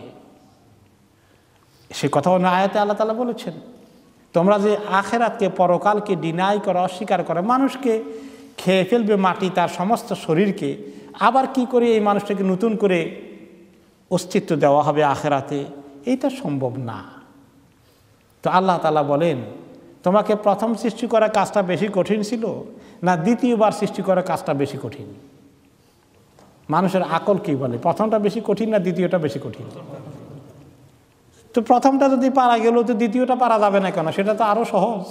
সে কথা অন্য আয়াতে আল্লাহ তাআলা বলেছেন, তোমরা যে আখেরাতকে পরকালকে ডিনাই করে অস্বীকার করে, মানুষকে খেয়ে ফেলবে মাটি তার সমস্ত শরীরকে, আবার কি করে এই মানুষটাকে নতুন করে অস্তিত্ব দেওয়া হবে আখেরাতে, এইটা সম্ভব না। তো আল্লাহ তাআলা বলেন, তোমাকে প্রথম সৃষ্টি করা কাজটা বেশি কঠিন ছিল না দ্বিতীয়বার সৃষ্টি করা কাজটা বেশি কঠিন? মানুষের আকল কি বলে, প্রথমটা বেশি কঠিন না দ্বিতীয়টা বেশি কঠিন? তো প্রথমটা যদি পারা গেল তো দ্বিতীয়টা পারা যাবে না কেন? সেটা তো আরো সহজ।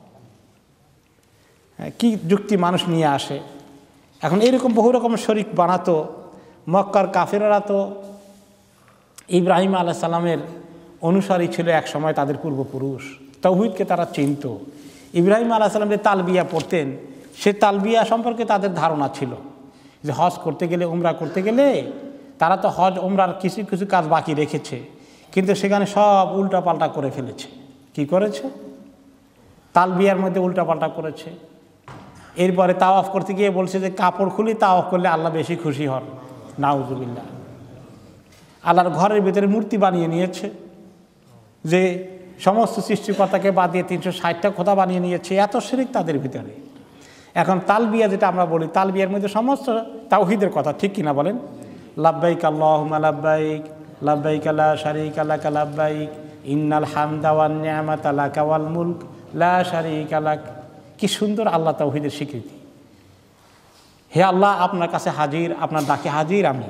কি যুক্তি মানুষ নিয়ে আসে। এখন এরকম বহু রকম শরীক বানাতো মক্কার কাফেররা। তো ইব্রাহিম আলাইহিস সালামের অনুসারী ছিল এক সময় তাদের পূর্বপুরুষ, তাওহীদকে তারা চিনত। ইব্রাহিম আলাইহিস সালাম যে তালবিয়া পড়তেন, সে তালবিয়া সম্পর্কে তাদের ধারণা ছিল যে হজ করতে গেলে, উমরা করতে গেলে, তারা তো হজ উমরার কিছু কিছু কাজ বাকি রেখেছে, কিন্তু সেখানে সব উল্টাপাল্টা করে ফেলেছে। কি করেছে? তালবিয়ার মধ্যে উল্টাপাল্টা করেছে। এরপরে তাওয়াফ করতে গিয়ে বলছে যে কাপড় খুলি তাওয়াফ করলে আল্লাহ বেশি খুশি হন। নাউজুবিল্লাহ। আল্লাহর ঘরের ভিতরে মূর্তি বানিয়ে নিয়েছে, যে সমস্ত সৃষ্টিকর্তাকে বাদ দিয়ে তিনশো ষাটটা খোদা বানিয়ে নিয়েছে। এত শিরক তাদের ভিতরে। এখন তালবিয়া যেটা আমরা বলি, তালবিয়ার মধ্যে সমস্ত তাওহীদের কথা, ঠিক কিনা বলেন? লাব্বাইক আল্লাহুম্মা লাব্বাইক, লাব্বাইক লা শারীকা লাক লাব্বাইক, ইন্নাল হামদা ওয়ান নি'মাতা লাকা ওয়াল মুলক লা শারীকা লাক। কি সুন্দর আল্লাহ তাওহীদের স্বীকৃতি। হে আল্লাহ, আপনার কাছে হাজির, আপনার ডাকে হাজির আমি।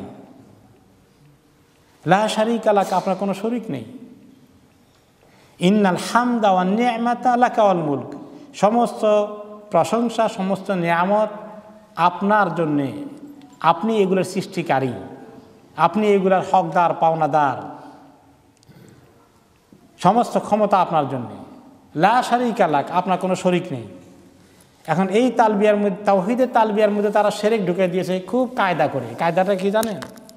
লা শারীকা লাক, আপনার কোনো শরীক নেই। ইন্নাল হামদা ওয়ান নি'মাতা লাকা ওয়াল মুলক, সমস্ত প্রশংসা, সমস্ত নিয়ামত আপনার জন্যে, আপনি এগুলোর সৃষ্টিকারী, আপনি এগুলার হকদার, পাওনাদার, সমস্ত ক্ষমতা আপনার জন্যে। লা শারীকা লাক, আপনার কোনো শরীক নেই। এখন এই তালবিয়ার মধ্যে, তাওহীদের তালবিয়ার মধ্যে তারা শিরক ঢুকে দিয়েছে খুব কায়দা করে। কায়দাটা কি জানেন?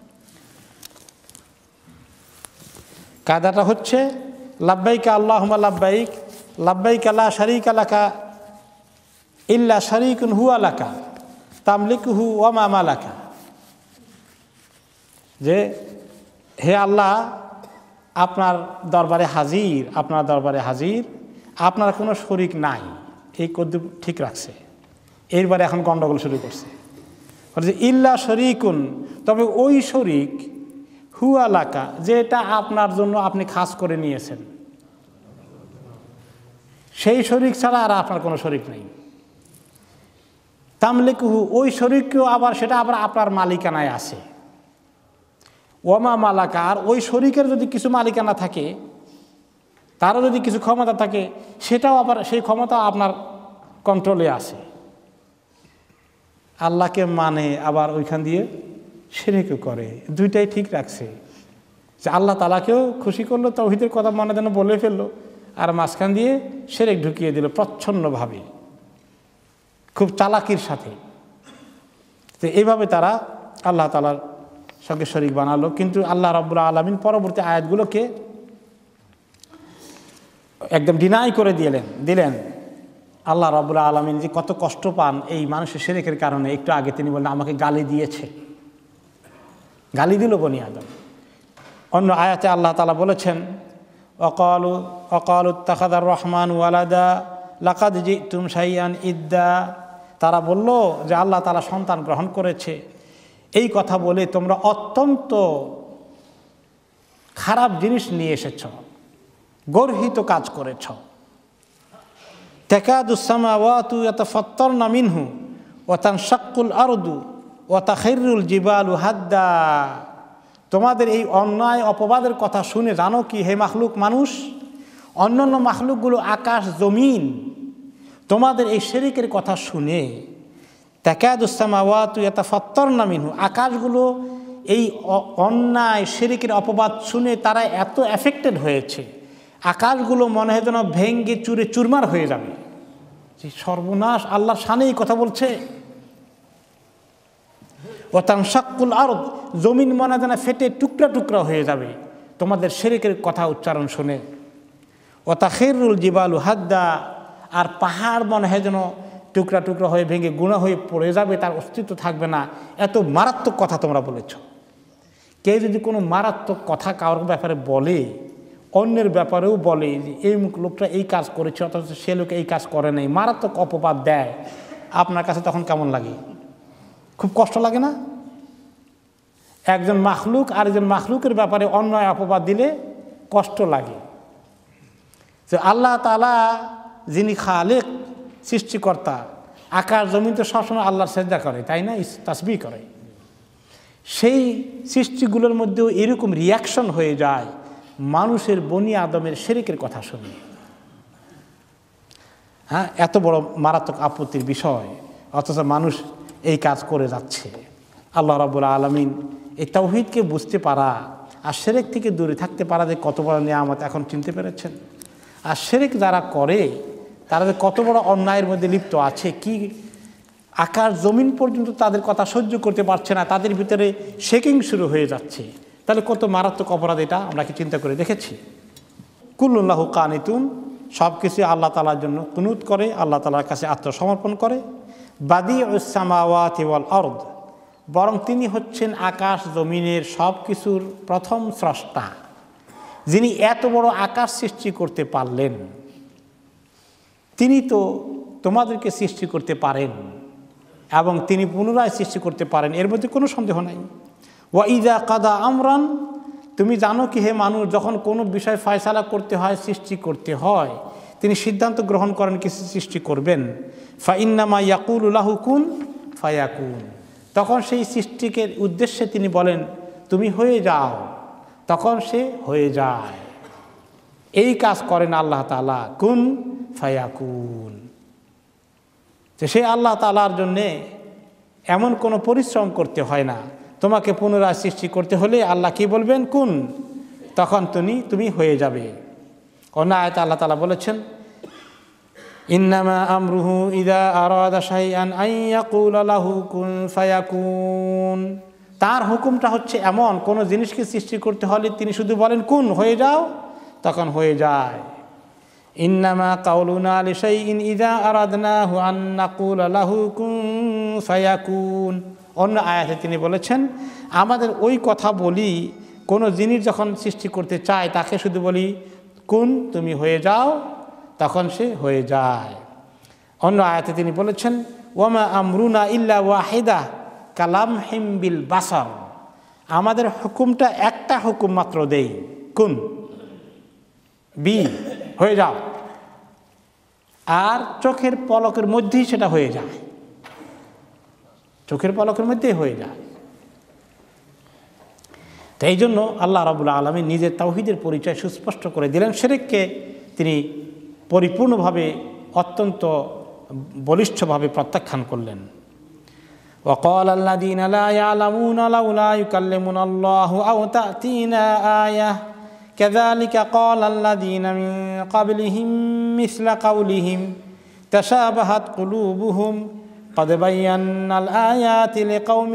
কায়দাটা হচ্ছে লাব্বাইকা আল্লাহুম্মা লাব্বাইক, লাব্বাইকা লা শারীকা লাকা ইল্লা শারীকুন হুয়া লাকা তামলিকুহু ওয়া মা মালাকা। যে হে আল্লাহ, আপনার দরবারে হাজির, আপনার দরবারে হাজির, আপনার কোনো শরীক নাই। এই কদ্দু ঠিক রাখছে। এরবারে এখন গন্ডগোল শুরু করছে। বলছে ইল্লা শরীকুন, তবে ওই শরীক, হুয়া লাকা, যেটা আপনার জন্য আপনি খাস করে নিয়েছেন, সেই শরীক ছাড়া আর আপনার কোনো শরীক নেই। তামলিকুহু, ওই শরীককেও আবার, সেটা আবার আপনার মালিকানায় আছে। ওমা মালাকা, আর ওই শরীকের যদি কিছু মালিকানা থাকে, তারও যদি কিছু ক্ষমতা থাকে, সেটাও আবার, সেই ক্ষমতা আপনার কন্ট্রোলে আছে। আল্লাহকে মানে আবার ওইখান দিয়ে শিরকও করে। দুইটাই ঠিক রাখছে, যে আল্লাহ তাআলাকেও খুশি করলো, তাওহীদের কথা মনে যেন বলে ফেললো, আর মাঝখান দিয়ে শিরক ঢুকিয়ে দিল প্রচ্ছন্নভাবে, খুব চালাকির সাথে। তো এইভাবে তারা আল্লাহ তাআলার সঙ্গে শরীক বানালো। কিন্তু আল্লাহ রাব্বুল আলামিন পরবর্তী আয়াতগুলোকে একদম ডিনাই করে দিলেন দিলেন আল্লাহ রাব্বুল আলামিন যে কত কষ্ট পান এই মানুষের শিরকের কারণে। একটু আগে তিনি বললেন আমাকে গালি দিয়েছে, গালি দিল বনি আদম। অন্য আয়াতে আল্লাহ তাআলা বলেছেন অকালু অকালু ইত্তাখাযার রহমান ওয়ালাদা লাকাদ জিতুম শাইআন ইদ্দা। তারা বলল যে আল্লাহ তাআলা সন্তান গ্রহণ করেছে। এই কথা বলে তোমরা অত্যন্ত খারাপ জিনিস নিয়ে এসেছ, গর্হিত কাজ করেছ। তাকাদুস সামাওয়াতু ইয়াতাফাত্তারনা মিনহু ওয়া তানশাক্কুল আরদু ওয়া তাখিরুল জিবালু হাদ্দা। তোমাদের এই অন্যায় অপবাদের কথা শুনে জানো কি হে মাখলুক মানুষ, অন্যান্য মাখলুকগুলো আকাশ জমিন তোমাদের এই শিরকের কথা শুনে, তাকাদুস সামাওয়াতু ইয়াতাফাত্তারনা মিনহু, আকাশগুলো এই অন্যায় শিরকের অপবাদ শুনে তারা এত এফেক্টেড হয়েছে, আকাশগুলো মনে হয় যেন ভেঙ্গে চুরে চুরমার হয়ে যাবে। যে সর্বনাশ, আল্লাহর শানে এই কথা বলছে। ওয়া তানশাক্কুল আরদ, জমিন মনে যেন ফেটে টুকরা টুকরা হয়ে যাবে তোমাদের শিরকের কথা উচ্চারণ শুনে। ওয়া তাখিরুল জিবালু হাদ্দা, আর পাহাড় মনে হয় যেন টুকরা টুকরা হয়ে ভেঙে গুঁড়া হয়ে পড়ে যাবে, তার অস্তিত্ব থাকবে না। এত মারাত্মক কথা তোমরা বলেছ। কেউ যদি কোনো মারাত্মক কথা কারোর ব্যাপারে বলে, অন্যের ব্যাপারেও বলে যে এই লোকটা এই কাজ করেছে অথচ সে লোক এই কাজ করে নাই, মারাত্মক অপবাদ দেয়, আপনার কাছে তখন কেমন লাগে? খুব কষ্ট লাগে না? একজন মাখলুক আর একজন মাখলুকের ব্যাপারে অন্যায় অপবাদ দিলে কষ্ট লাগে। যে আল্লাহ তাআলা যিনি খালেক, সৃষ্টিকর্তা, আকাশ জমিন তো সবসময় আল্লাহর সেজদা করে, তাই না? তাসবিহ করে। সেই সৃষ্টিগুলোর মধ্যেও এরকম রিয়াকশন হয়ে যায় মানুষের বনি আদমের শিরকের কথা শুনে। হ্যাঁ, এত বড় মারাত্মক আপত্তির বিষয়, অথচ মানুষ এই কাজ করে যাচ্ছে। আল্লাহ রাব্বুল আলামিন এই তাওহীদকে বুঝতে পারা আর শিরক থেকে দূরে থাকতে পারা যে কত বড় নিয়ামত এখন চিনতে পেরেছেন। আর শিরক যারা করে তারা যে কত বড় অন্যায়ের মধ্যে লিপ্ত আছে, কি আকাশ জমিন পর্যন্ত তাদের কথা সহ্য করতে পারছে না, তাদের ভিতরে শেকিং শুরু হয়ে যাচ্ছে। তাহলে কত মারাত্মক অপরাধ এটা আমরা কি চিন্তা করে দেখেছি? কুল্লুল্লাহু কানিতুন, সব কিছু আল্লাহ তাআলার জন্য কুনুত করে, আল্লাহ তাআলার কাছে আত্মসমর্পণ করে। বাদিউস সামাওয়াতি ওয়াল আরদ, বরং তিনি হচ্ছেন আকাশ জমিনের সব কিছুর প্রথম স্রষ্টা, যিনি এত বড় আকাশ সৃষ্টি করতে পারলেন। তিনি তো তোমাদেরকে সৃষ্টি করতে পারেন এবং তিনি পুনরায় সৃষ্টি করতে পারেন, এর মধ্যে কোনো সন্দেহ নাই। ওয়া ইযা কাদা আমরান, তুমি জানো কি হে মানুষ, যখন কোনো বিষয় ফয়সালা করতে হয়, সৃষ্টি করতে হয়, তিনি সিদ্ধান্ত গ্রহণ করেন কিছু সৃষ্টি করবেন। ফা ইন্নামা ইয়াকুলু লাহু কুন ফায়াকুন, তখন সেই সৃষ্টিকে উদ্দেশ্যে তিনি বলেন তুমি হয়ে যাও, তখন সে হয়ে যায়। এই কাজ করেন আল্লাহ তাআলা, কুন ফায়াকুন। যে সে আল্লাহ তাআলার জন্যে এমন কোনো পরিশ্রম করতে হয় না। তোমাকে পুনরায় সৃষ্টি করতে হলে আল্লাহ কি বলবেন? কুন, তখন তুমি তুমি হয়ে যাবে। অন্য আয়াতে আল্লাহ তাআলা বলেছেন ইন্নামা আমরুহু ইযা আরাদা শাইআন আন ইয়াকুলা লাহু কুন ফায়াকুন, তার হুকুমটা হচ্ছে এমন, কোনো জিনিসকে সৃষ্টি করতে হলে তিনি শুধু বলেন কুন, হয়ে যাও, তখন হয়ে যায়। ইন্নামা কাউলুনা লিশাইইন ইযা আরাদনাহু আন নাকুলা লাহু কুন ফায়াকুন। অন্য আয়াতে তিনি বলেছেন আমাদের ওই কথা বলি, কোনো জিনিস যখন সৃষ্টি করতে চায় তাকে শুধু বলি কুন, তুমি হয়ে যাও, তখন সে হয়ে যায়। অন্য আয়াতে তিনি বলেছেন ওয়ামা আমরুনা ইল্লা ওয়াহিদা কালামহিম বিল বাসার, আমাদের হুকুমটা একটা হুকুম মাত্র দেই, কুন, বি, হয়ে যাও, আর চোখের পলকের মধ্যেই সেটা হয়ে যায়, চোখের পলকের মধ্যেই হয়ে যায়। তো এই জন্য আল্লাহ রাব্বুল আলামিন নিজের তাওহীদের পরিচয় সুস্পষ্ট করে দিলেন, শিরককে তিনি পরিপূর্ণভাবে অত্যন্ত বলিষ্ঠভাবে প্রত্যাখ্যান করলেন। وقال الذين لا يعلمون لولا يكلمنا الله أو تأتينا آية كذلك قال الذين من قبلهم مثل قولهم تشابهت قلوبهم قد بينا الآيات لقوم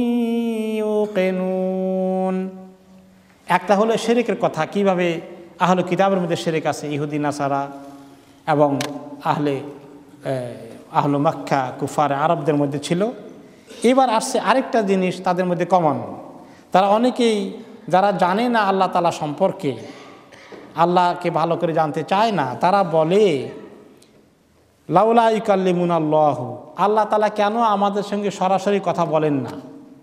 يوقنون। একটা হলো শিরকের কথা, কিভাবে আহলে কিতাবের মধ্যে শিরক আছে, ইহুদি নাসারা এবং আহলে আহলে মক্কা কুফার আরবদের মধ্যে ছিল। এবার আসছে আরেকটা জিনিস তাদের মধ্যে কমন, তারা অনেকেই যারা জানে না আল্লাহ তাআলা সম্পর্কে, আল্লাহকে ভালো করে জানতে চায় না, তারা বলে লাউলা ইউকাল্লিমুনাল্লাহু, আল্লাহ তাআলা কেন আমাদের সঙ্গে সরাসরি কথা বলেন না,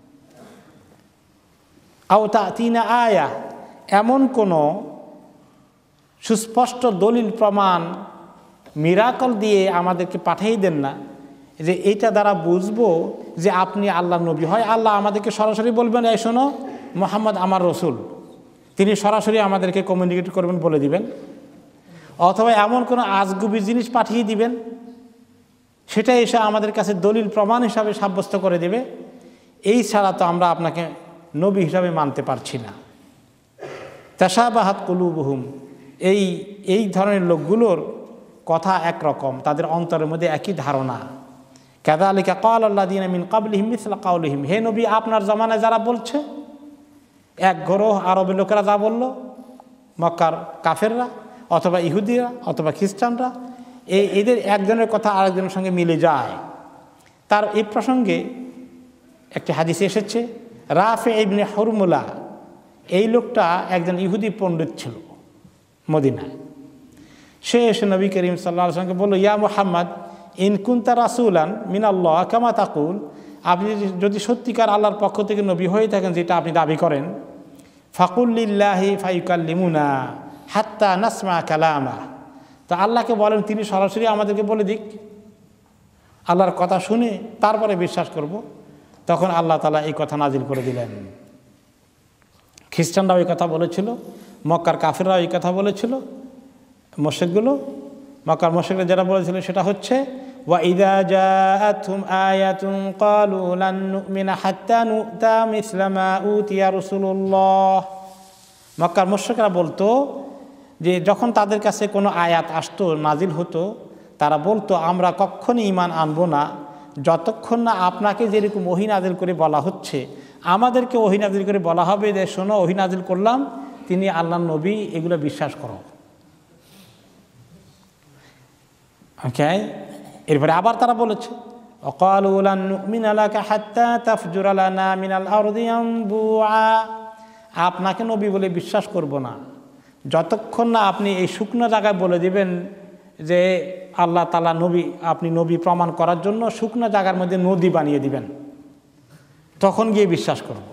আও তা'তিনা আয়া, এমন কোনো সুস্পষ্ট দলিল প্রমাণ মিরাকল দিয়ে আমাদেরকে পাঠিয়ে দেন না যে এইটা দ্বারা বুঝবো যে আপনি আল্লাহ নবী। হয় আল্লাহ আমাদেরকে সরাসরি বলবেন এই শোনো মুহাম্মদ আমার রসুল, তিনি সরাসরি আমাদেরকে কমিউনিকেট করবেন, বলে দিবেন, অথবা এমন কোনো আজগুবি জিনিস পাঠিয়ে দিবেন সেটা এসে আমাদের কাছে দলিল প্রমাণ হিসাবে সাব্যস্ত করে দেবে। এই ছাড়া তো আমরা আপনাকে নবী হিসাবে মানতে পারছি না। তাশাবাহাত কুলুবুহুম, এই এই ধরনের লোকগুলোর কথা একরকম, তাদের অন্তরের মধ্যে একই ধারণা। কাযালিকা ক্বালা আল্লাযীনা মিন ক্বাবলিহিম মিসলা ক্বাউলিহিম, হে নবী আপনার জামানায় যারা বলছে, এক গ্রহ আরবের লোকেরা যা বলল, মক্কার কাফেররা অথবা ইহুদিরা অথবা খ্রিস্টানরা, এই এদের একজনের কথা আরেকজনের সঙ্গে মিলে যায়। তার এই প্রসঙ্গে একটি হাদিসে এসেছে, রাফি ইবনে হুরমুলা এই লোকটা একজন ইহুদি পণ্ডিত ছিল মদিনায়। সে এসে নবী করিম সাল্লাল্লাহু আলাইহি ওয়াসাল্লামকে বলল, ইয়া মুহাম্মদ ইন কুনতা রাসূলান মিনাল্লাহ কামা তাকুল, আপনি যদি সত্যিকার আল্লাহর পক্ষ থেকে নবী হয়ে থাকেন যেটা আপনি দাবি করেন, ফাকুল লিল্লাহি ফায়ুকাল্লিমুনা হাত্তা নাসমা কালামা, তো আল্লাহকে বলেন তিনি সরাসরি আমাদেরকে বলে দিক, আল্লাহর কথা শুনে তারপরে বিশ্বাস করব। তখন আল্লাহ তাআলা এই কথা নাজিল করে দিলেন। খ্রিস্টানরাও এই কথা বলেছিল, মক্কার কাফিররাও এই কথা বলেছিল, মুশরিকগুলো মক্কার মুশরিকরা যারা বলেছিল সেটা হচ্ছে ওয়া ইযা জাআতহুম আয়াতুন ক্বালু লান নু'মিনা হাত্তা নু'তা মিসলা মা উতিয়া রাসূলুল্লাহ। মক্কার মুশরিকরা বলতো যে যখন তাদের কাছে কোনো আয়াত আসতো, নাজিল হতো, তারা বলতো আমরা কখনই ঈমান আনবো না যতক্ষণ না আপনাকে যেরকম ওহী নাজিল করে বলা হচ্ছে আমাদেরকে ওহী নাজিল করে বলা হবে যে শোনো ওহী নাজিল করলাম তিনি আল্লাহর নবী, এগুলো বিশ্বাস করো। ওকে, এরপরে আবার তারা বলেছে ওয়াকালু লান নু'মিনা লাকা হাত্তা তাফজুরা লানা মিনাল আরদি ইয়ানবুআ, আপনাকে নবী বলে বিশ্বাস করব না যতক্ষণ না আপনি এই শুকনো জায়গায় বলে দিবেন যে আল্লাহ তাআলা নবী, আপনি নবী প্রমাণ করার জন্য শুকনো জায়গার মধ্যে নদী বানিয়ে দিবেন, তখন গিয়ে বিশ্বাস করব।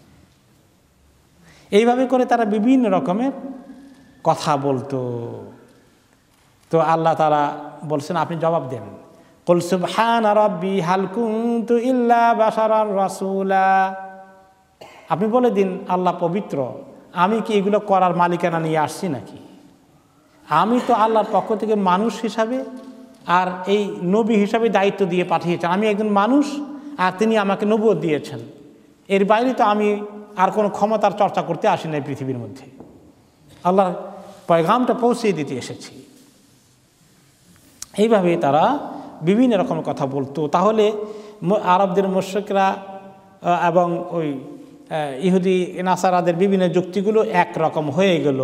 এইভাবে করে তারা বিভিন্ন রকমের কথা বলতো। তো আল্লাহ তাআলা বলছেন আপনি জবাব দেন, কুল সুবহানা রাব্বি হাল কুনতু ইল্লা বাশারার রাসূলা, আপনি বলে দিন আল্লাহ পবিত্র, আমি কি এগুলো করার মালিকানা নিয়ে আসছি নাকি? আমি তো আল্লাহর পক্ষ থেকে মানুষ হিসাবে আর এই নবী হিসাবে দায়িত্ব দিয়ে পাঠিয়েছেন। আমি একজন মানুষ আর তিনি আমাকে নবুয়ত দিয়েছেন, এর বাইরে তো আমি আর কোনো ক্ষমতার চর্চা করতে আসি না পৃথিবীর মধ্যে, আল্লাহর পয়গামটা পৌঁছে দিতে এসেছি। এইভাবে তারা বিভিন্ন রকমের কথা বলতো। তাহলে আরবদের মুশরিকরা এবং ওই ইহুদি নাসারাদের বিভিন্ন যুক্তিগুলো একরকম হয়ে গেল।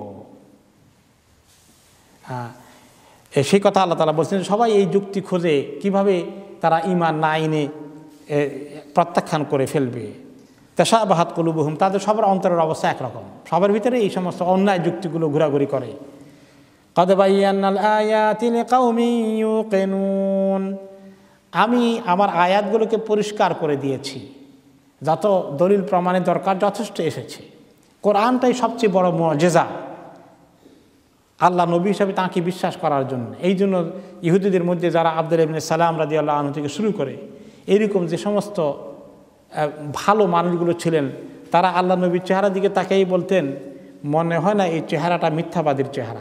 হ্যাঁ, সেই কথা আল্লাহ তাআলা বলছেন সবাই এই যুক্তি খোঁজে কিভাবে তারা ঈমান না এনে প্রত্যাখ্যান করে ফেলবে। তাশাবাহাত কুলুবুহুম, তাদের সবার অন্তরের অবস্থা একরকম, সবার ভিতরে এই সমস্ত অন্যায় যুক্তিগুলো ঘোরাঘুরি করে। ক্বাদ বায়্যানাল আয়াতি লিকাউমিন ইউকিনুন, আমি আমার আয়াতগুলোকে পরিষ্কার করে দিয়েছি, যত দলিল প্রমাণের দরকার যথেষ্ট এসেছে। কোরআনটাই সবচেয়ে বড় মুআজিজা আল্লাহ নবী হিসাবে তাঁকে বিশ্বাস করার জন্য। এই জন্য ইহুদিদের মধ্যে যারা আব্দুল্লাহ ইবনে সালাম রাদিয়াল্লাহু আনহু থেকে শুরু করে এইরকম যে সমস্ত ভালো মানুষগুলো ছিলেন, তারা আল্লাহ নবীর চেহারার দিকে তাকেই বলতেন মনে হয় না এই চেহারাটা মিথ্যাবাদীর চেহারা।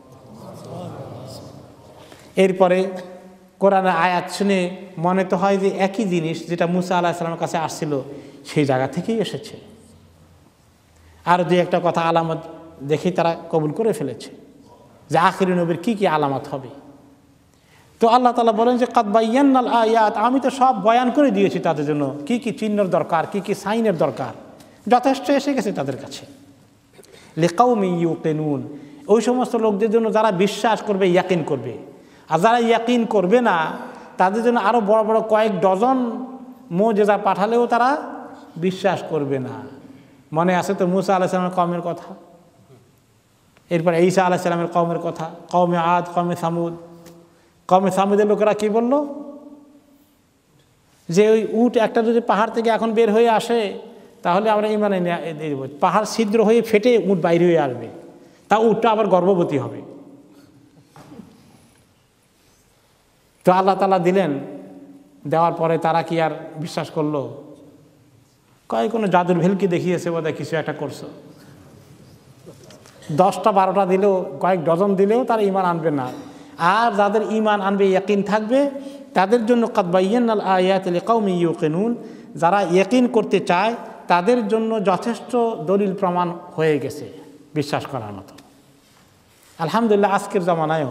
এরপরে কোরআনের আয়াত শুনে মনে তো হয় যে একই জিনিস যেটা মুসা আলাইহিস সালামের কাছে আসছিল সেই জায়গা থেকেই এসেছে। আর যে একটা কথা আলামত দেখেই তারা কবুল করে ফেলেছে যে আখিরি নবীর কি কি আলামত হবে। তো আল্লাহ তাআলা বলেন যে ক্বাদ বায়্যানাল আয়াত, আমি তো সব বয়ান করে দিয়েছি তাদের জন্য কি কি চিহ্নের দরকার, কি কি সাইনের দরকার, যথেষ্ট এসে গেছে তাদের কাছে। লিকাউমিন ইউকিনুন, ওই সমস্ত লোকদের জন্য যারা বিশ্বাস করবে, ইয়াকিন করবে। আর যারা ইয়াকিন করবে না তাদের জন্য আরও বড় বড় কয়েক ডজন মুজিজা পাঠালেও তারা বিশ্বাস করবে না। মনে আছে তো মুসা আলাইহিস সালামের কওমের কথা, এরপর ঈসা আলাইহিস সালামের কওমের কথা, কওমে আদ, কওমে সামুদ। কওমে সামুদের লোকেরা কি বলল যে ওই উট একটা যদি পাহাড় থেকে এখন বের হয়ে আসে তাহলে আমরা ইমানে দিয়ে দেব, পাহাড় ছিদ্র হয়ে ফেটে উট বাইরে হয়ে আসবে, তা উটটা আবার গর্ভবতী হবে। তো আল্লাহ তাআলা দিলেন, দেওয়ার পরে তারা কি আর বিশ্বাস করলো? কয় কোনো জাদুর ভেলকি দেখিয়েছে বোধহয়, কিছু একটা করছো। দশটা বারোটা দিলেও, কয়েক ডজন দিলেও তারা ঈমান আনবে না। আর যাদের ঈমান আনবে, ইয়াকিন থাকবে, তাদের জন্য ক্বাদ বায়্যানাল আয়াতি লিকাউমিন ইউকিনুন, যারা ইয়াকিন করতে চায় তাদের জন্য যথেষ্ট দলিল প্রমাণ হয়ে গেছে বিশ্বাস করার মতো। আলহামদুলিল্লাহ আজকের জামানায়ও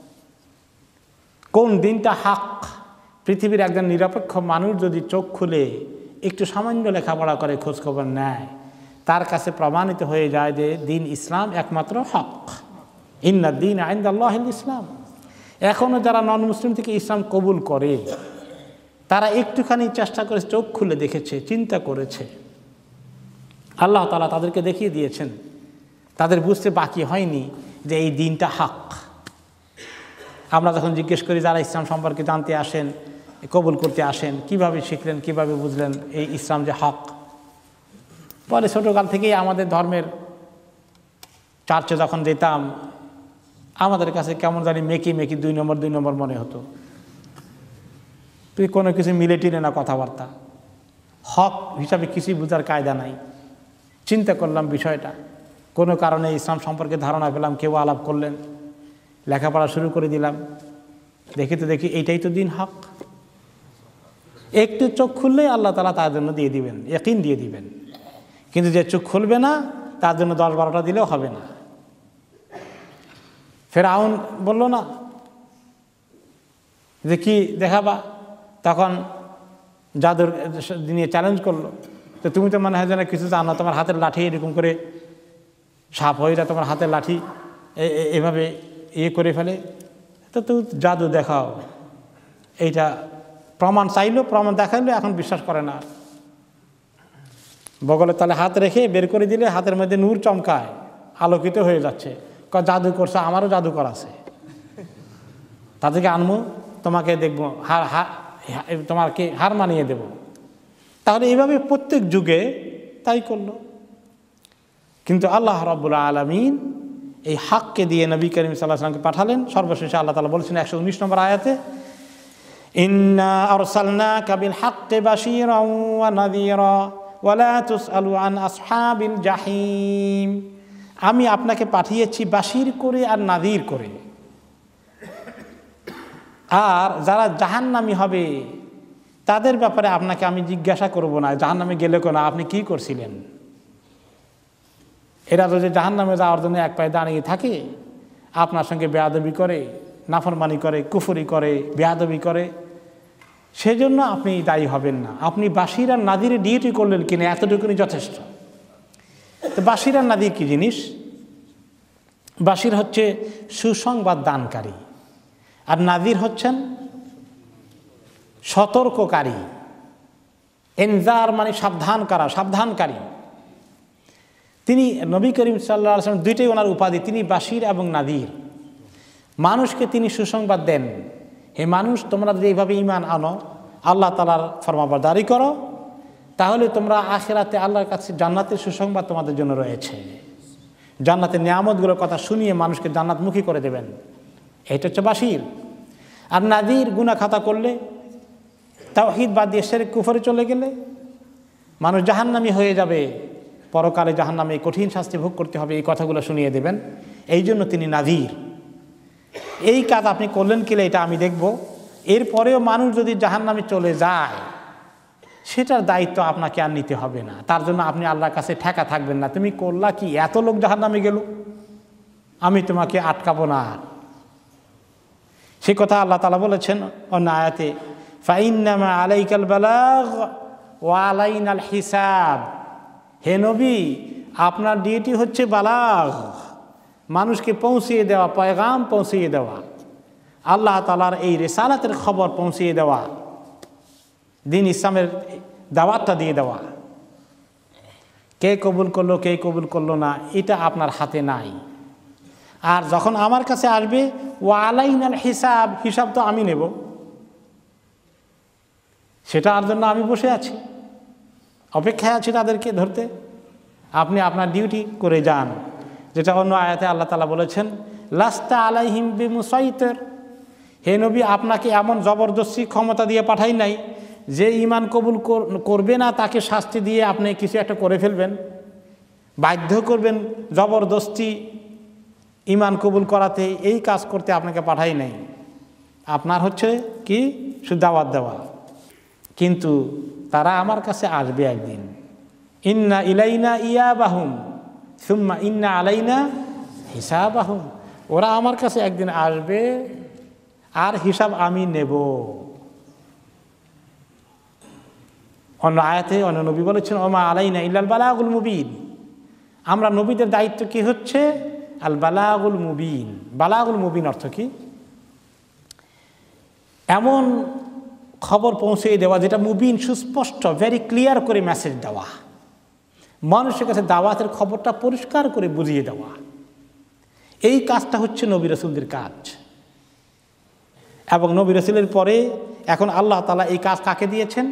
কোন দিনটা হক, পৃথিবীর একজন নিরপেক্ষ মানুষ যদি চোখ খুলে একটু সামান্য লেখাপড়া করে, খোঁজখবর নেয়, তার কাছে প্রমাণিত হয়ে যায় যে দিন ইসলাম একমাত্র হক। ইন্না দ্বীন ইনদাল্লাহিল ইসলাম। এখনও যারা নন মুসলিম থেকে ইসলাম কবুল করে তারা একটুখানি চেষ্টা করে চোখ খুলে দেখেছে, চিন্তা করেছে, আল্লাহ তাআলা তাদেরকে দেখিয়ে দিয়েছেন, তাদের বুঝতে বাকি হয়নি যে এই দিনটা হক। আমরা যখন জিজ্ঞেস করি যারা ইসলাম সম্পর্কে জানতে আসেন, কবুল করতে আসেন, কিভাবে শিখলেন, কিভাবে বুঝলেন এই ইসলাম যে হক, পরে ছোটোকাল থেকেই আমাদের ধর্মের চার্চে যখন যেতাম আমাদের কাছে কেমন জানি মেকি মেকি দুই নম্বর দুই নম্বর মনে হতো। তুই কোনো কিছু মিলে টিনে না কথাবার্তা, হক হিসাবে কিছুই বোঝার কায়দা নাই। চিন্তা করলাম বিষয়টা, কোনো কারণে ইসলাম সম্পর্কে ধারণা পেলাম, কেউ আলাপ করলেন, লেখাপড়া শুরু করে দিলাম, দেখি তো দেখি এইটাই তো দিন হক। একটু চোখ খুললেই আল্লাহ তাআলা তার জন্য দিয়ে দিবেন, ইয়াকিন দিয়ে দিবেন। কিন্তু যে চোখ খুলবে না তার জন্য দশ বারোটা দিলেও হবে না। ফেরাউন বলল না যে কি দেখাবা, তখন জাদুর নিয়ে চ্যালেঞ্জ করলো, তো তুমি তো মনে হয় যেন কিছু জানো, তোমার হাতের লাঠি এরকম করে সাপ হয়ে যায়, তোমার হাতের লাঠি এভাবে ইয়ে করে ফেলে, তো তুমি জাদু দেখাও। এইটা প্রমাণ চাইলো, প্রমাণ দেখাইলো, এখন বিশ্বাস করে না। বগলে তাহলে হাত রেখে বের করে দিলে হাতের মধ্যে নূর চমকায়, আলোকিত হয়ে যাচ্ছে। জাদু করছে, আমারও জাদুকর আছে, তাদেরকে আনবো, তোমাকে দেখবো, হার হার তোমাকে হার মানিয়ে দেব। তাহলে এইভাবে প্রত্যেক যুগে তাই করলো। কিন্তু আল্লাহ রাব্বুল আলামিন এই হককে দিয়ে নবী করিম সাল্লাল্লাহু আলাইহি ওয়াসাল্লামকে পাঠালেন। সর্বশেষে আল্লাহ তাআলা বলেছেন একশো উনিশ নম্বর আয়াতে, ইন্না আরসালনাকা বিল হাক্কি বাশীরান ওয়া নাযীরা ওয়া লা তুসআলু আন আসহাবিল জাহিম। আমি আপনাকে পাঠিয়েছি বাশীর করে আর নাযীর করে, আর যারা জাহান্নামী হবে তাদের ব্যাপারে আপনাকে আমি জিজ্ঞাসা করব না, জাহান্নামে গেলে কেন, আপনি কি করছিলেন। এরা যদি জাহান্নামে যাওয়ার জন্য এক পায়ে দাঁড়িয়ে থাকে, আপনার সঙ্গে বেয়াদবি করে, নাফরমানি করে, কুফরি করে, বেয়াদবি করে, সেজন্য আপনি দায়ী হবেন না। আপনি বাশীর আর নাযীরে ডিউটি করলেন কিনা এতটুকুনি যথেষ্ট। তো বাশীর আর নাযীর কি জিনিস? বাশীর হচ্ছে সুসংবাদ দানকারী, আর নাযীর হচ্ছেন সতর্ককারী। ইনজার মানে সাবধান করা, সাবধানকারী। তিনি নবী করিম সাল্লাল্লাহু আলাইহি ওয়াসাল্লাম, দুইটাই ওনার উপাধি, তিনি বাশীর এবং নাযীর। মানুষকে তিনি সুসংবাদ দেন, হে মানুষ, তোমরা যদি এইভাবে ঈমান আনো, আল্লাহ তাআলার ফরমাবরদারি করো, তাহলে তোমরা আখিরাতে আল্লাহর কাছে জান্নাতের সুসংবাদ তোমাদের জন্য রয়েছে। জান্নাতের নিয়ামতগুলোর কথা শুনিয়ে মানুষকে জান্নাতমুখী করে দেবেন, এটা হচ্ছে বাশীর। আর নাযীর, গুনাহ খাতা করলে, তাওহীদ বাদ দিয়ে শিরক কুফরে চলে গেলে মানুষ জাহান্নামী হয়ে যাবে, পরকালে জাহান্নামে কঠিন শাস্তি ভোগ করতে হবে, এই কথাগুলো শুনিয়ে দেবেন। এই জন্য তিনি নাযীর। এই কাজ আপনি করলেন কিলে এটা আমি দেখব। এরপরেও মানুষ যদি জাহান্নামে চলে যায়, সেটার দায়িত্ব আপনাকে আর নিতে হবে না। তার জন্য আপনি আল্লাহর কাছে ঠেকা থাকবেন না, তুমি করলা কি, এত লোক জাহান্নামে গেল, আমি তোমাকে আটকাবো না। সে কথা আল্লাহ তাআলা বলেছেন অন্য আয়াতে, ফাইন্নামা আলাইকাল বালাগ ওয়া আলাইনাল হিসাব। হে নবী, আপনার ডিউটি হচ্ছে বালাগ, মানুষকে পৌঁছিয়ে দেওয়া, পয়গাম পৌঁছিয়ে দেওয়া, আল্লাহ তাআলার এই রিসালাতের খবর পৌঁছিয়ে দেওয়া, দিন ইসলামের দাওয়াতটা দিয়ে দেওয়া। কে কবুল করলো, কে কবুল করলো না, এটা আপনার হাতে নাই। আর যখন আমার কাছে আসবে, ওয়া আলাইনাল হিসাব, হিসাব তো আমি নেব, সেটা আর জন্য আমি বসে আছি, অপেক্ষায় আছি তাদেরকে ধরতে। আপনি আপনার ডিউটি করে যান, যেটা অন্য আয়াতে আল্লাহ তাআলা বলেছেন, লাস্তা আলাইহিম বিমুসাইতির। হে নবী, আপনাকে এমন জবরদস্তি ক্ষমতা দিয়ে পাঠাই নাই যে ঈমান কবুল করবে না তাকে শাস্তি দিয়ে আপনি কিছু একটা করে ফেলবেন, বাধ্য করবেন জবরদস্তি ঈমান কবুল করাতে, এই কাজ করতে আপনাকে পাঠাই নাই। আপনার হচ্ছে কি, শুধু দাওয়াত দেওয়া। কিন্তু তারা আমার কাছে আসবে একদিন, ইন্না ইলাইনা ইয়াবাহুম সুম্মা ইন্না আলাইনা হিসাবাহুম। ওরা আমার কাছে একদিন আসবে আর হিসাব আমি নেব। অন্য আয়াতে অন্য নবী বলেছেন, ওমা আলাইনা ইল্লাল বালাগুল মুবিন। আমরা নবীদের দায়িত্ব কি হচ্ছে, আল বালাগুল মুবিন। বালাগুল মুবিন অর্থ কি, এমন খবর পৌঁছে দেওয়া যেটা মুবিন, সুস্পষ্ট, ভেরি ক্লিয়ার করে মেসেজ দেওয়া, মানুষের কাছে দাওয়াতের খবরটা পরিষ্কার করে বুঝিয়ে দেওয়া, এই কাজটা হচ্ছে নবী রাসূলদের কাজ। এবং নবী রাসূলের পরে এখন আল্লাহ তাআলা এই কাজ কাকে দিয়েছেন?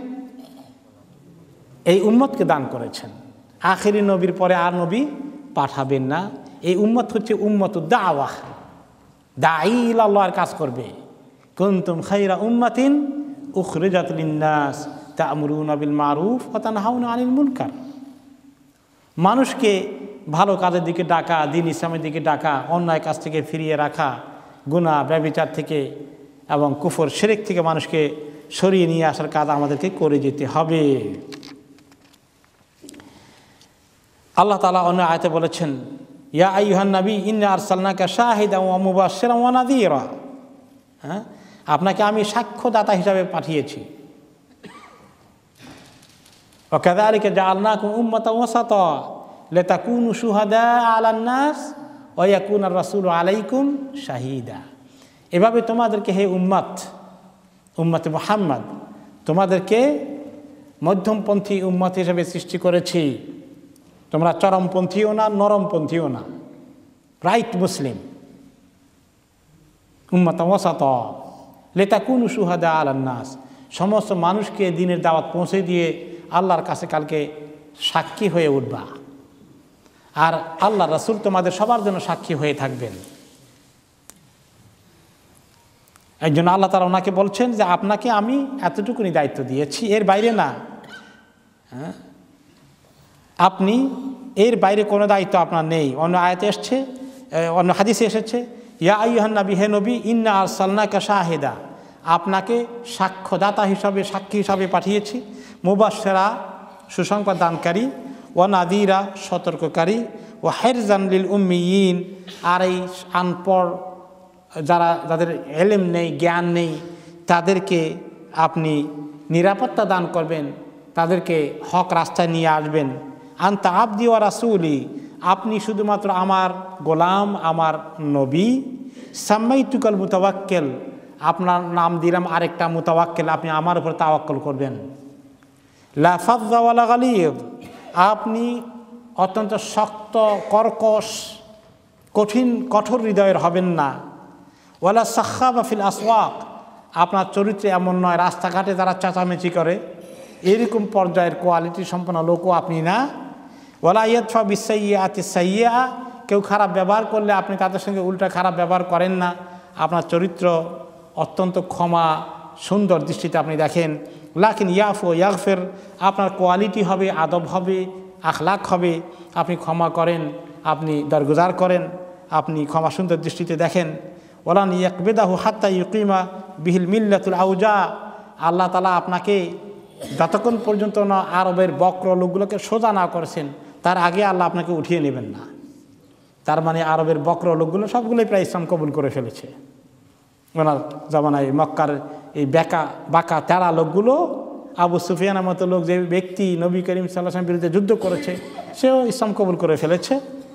এই উম্মতকে দান করেছেন। আখেরি নবীর পরে আর নবী পাঠাবেন না। এই উম্মত হচ্ছে উম্মতুদ দাওয়াহ, দাঈ ইলাল্লাহর কাজ করবে। কুনতুম খায়রা উম্মাতিন উখরিজাত লিন-নাস তা'মুরুনা বিল মারুফ ওয়া তানহাউনা আনিল মুনকার। মানুষকে ভালো কাজের দিকে ডাকা, দ্বীন ইসলামের দিকে ডাকা, অন্যায় কাজ থেকে ফিরিয়ে রাখা, গুনাহ ব্যভিচার থেকে এবং কুফর শিরক থেকে মানুষকে সরিয়ে নিয়ে আসার কাজ আমাদেরকে করে যেতে হবে। আল্লাহ তাআলা অন্য আয়াতে বলেছেন, ইয়া আইয়ুহান নবী ইন্না আরসালনাকা শাহিদান ওয়া মুবাশশিরান ওয়া নাযীরা। হ্যাঁ, আপনাকে আমি সাক্ষ্যদাতা হিসাবে পাঠিয়েছি। ওয়া কাযালিকা জাআলনাকুম উম্মাতান ওয়াসাতা লিতাকুনু শুহাদা আলান নাস ওয়া ইয়াকুনার রাসূলু আলাইকুম শাহিদা। এভাবে তোমাদেরকে হে উম্মত, উম্মতে মুহাম্মদ, তোমাদেরকে মধ্যমপন্থী উম্মত হিসেবে সৃষ্টি করেছি। তোমরা চরমপন্থীও না, নরমপন্থীও না, রাইট মুসলিম। উম্মাতান ওয়াসাতা লিতাকুনু শুহাদা আলান নাস, সমস্ত মানুষকে দ্বীনের দাওয়াত পৌঁছে দিয়ে আল্লাহর কাছে কালকে সাক্ষী হয়ে উঠবা। আর আল্লাহ রাসূল তোমাদের সবার জন্য সাক্ষী হয়ে থাকবেন। এই জন্য আল্লাহ তাআলা ওনাকে বলছেন যে আপনাকে আমি এতটুকুনি দায়িত্ব দিয়েছি, এর বাইরে না। হ্যাঁ, আপনি এর বাইরে কোনো দায়িত্ব আপনার নেই। অন্য আয়াতে এসছে, অন্য হাদিসে এসেছে, ইয়া আইয়ুহান নবী, হে নবী, ইন্না আরসালনাকা শাহিদা, আপনাকে সাক্ষ্যদাতা হিসাবে, সাক্ষী হিসাবে পাঠিয়েছি। মুবাশশিরা, সুসংবাদ দানকারী, ওয়া নাযীরা, সতর্ককারী, ওয়া হিরজান লিল উম্মিয়িন, আর এই আনপড় যারা, যাদের এলেম নেই, জ্ঞান নেই, তাদেরকে আপনি নিরাপত্তা দান করবেন, তাদেরকে হক রাস্তায় নিয়ে আসবেন। আনতা আবদি ওয়া রাসূলি, আপনি শুধুমাত্র আমার গোলাম, আমার নবী। সাম্মাইতুকাল মুতাওয়াক্কিল, আপনার নাম দিলাম আরেকটা মুতাওয়াক্কিল, আপনি আমার উপর তাওয়াক্কুল করবেন। লা ফাযযা ওয়ালা গালিয, আপনি অত্যন্ত শক্ত, কর্কশ, কঠিন, কঠোর হৃদয়ের হবেন না। ওয়ালা সাখাবা ফিল আসওয়াক, আপনার চরিত্রে এমন নয় রাস্তাঘাটে যারা চেঁচামেচি করে এরকম পর্যায়ের কোয়ালিটি সম্পন্ন লোকও আপনি না। ওয়ালা ইয়াদফা বিসাইয়্যাতি সাইয়্যা, কেউ খারাপ ব্যবহার করলে আপনি তাদের সঙ্গে উল্টা খারাপ ব্যবহার করেন না। আপনার চরিত্র অত্যন্ত ক্ষমা, সুন্দর দৃষ্টিতে আপনি দেখেন। লাকিন ইয়াফু ইয়াগফির, আপনার কোয়ালিটি হবে, আদব হবে, আখলাক হবে, আপনি ক্ষমা করেন, আপনি দরগুজার করেন, আপনি ক্ষমা সুন্দর দৃষ্টিতে দেখেন। ওয়ালান ইয়াকবিদাহু হাত্তা ইউকিমা বিহিল মিল্লাতুল আউজা, আল্লাহ তাআলা আপনাকে যতক্ষণ পর্যন্ত না আরবের বক্র লোকগুলোকে সোজা না করেছেন তার আগে আল্লাহ আপনাকে উঠিয়ে নেবেন না। তার মানে আরবের বক্র লোকগুলো সবগুলোই প্রায় ইসলাম কবুল করে ফেলেছে। ওনার জামানায় মক্কার এই বেকা বাঁকা তেরা লোকগুলো, আবু সুফিয়ানের মতো লোক, যে ব্যক্তি নবী করিম সাল্লাল্লাহু আলাইহি ওয়াসাল্লামের বিরুদ্ধে যুদ্ধ করেছে, সেও ইসলাম কবুল করে ফেলেছে।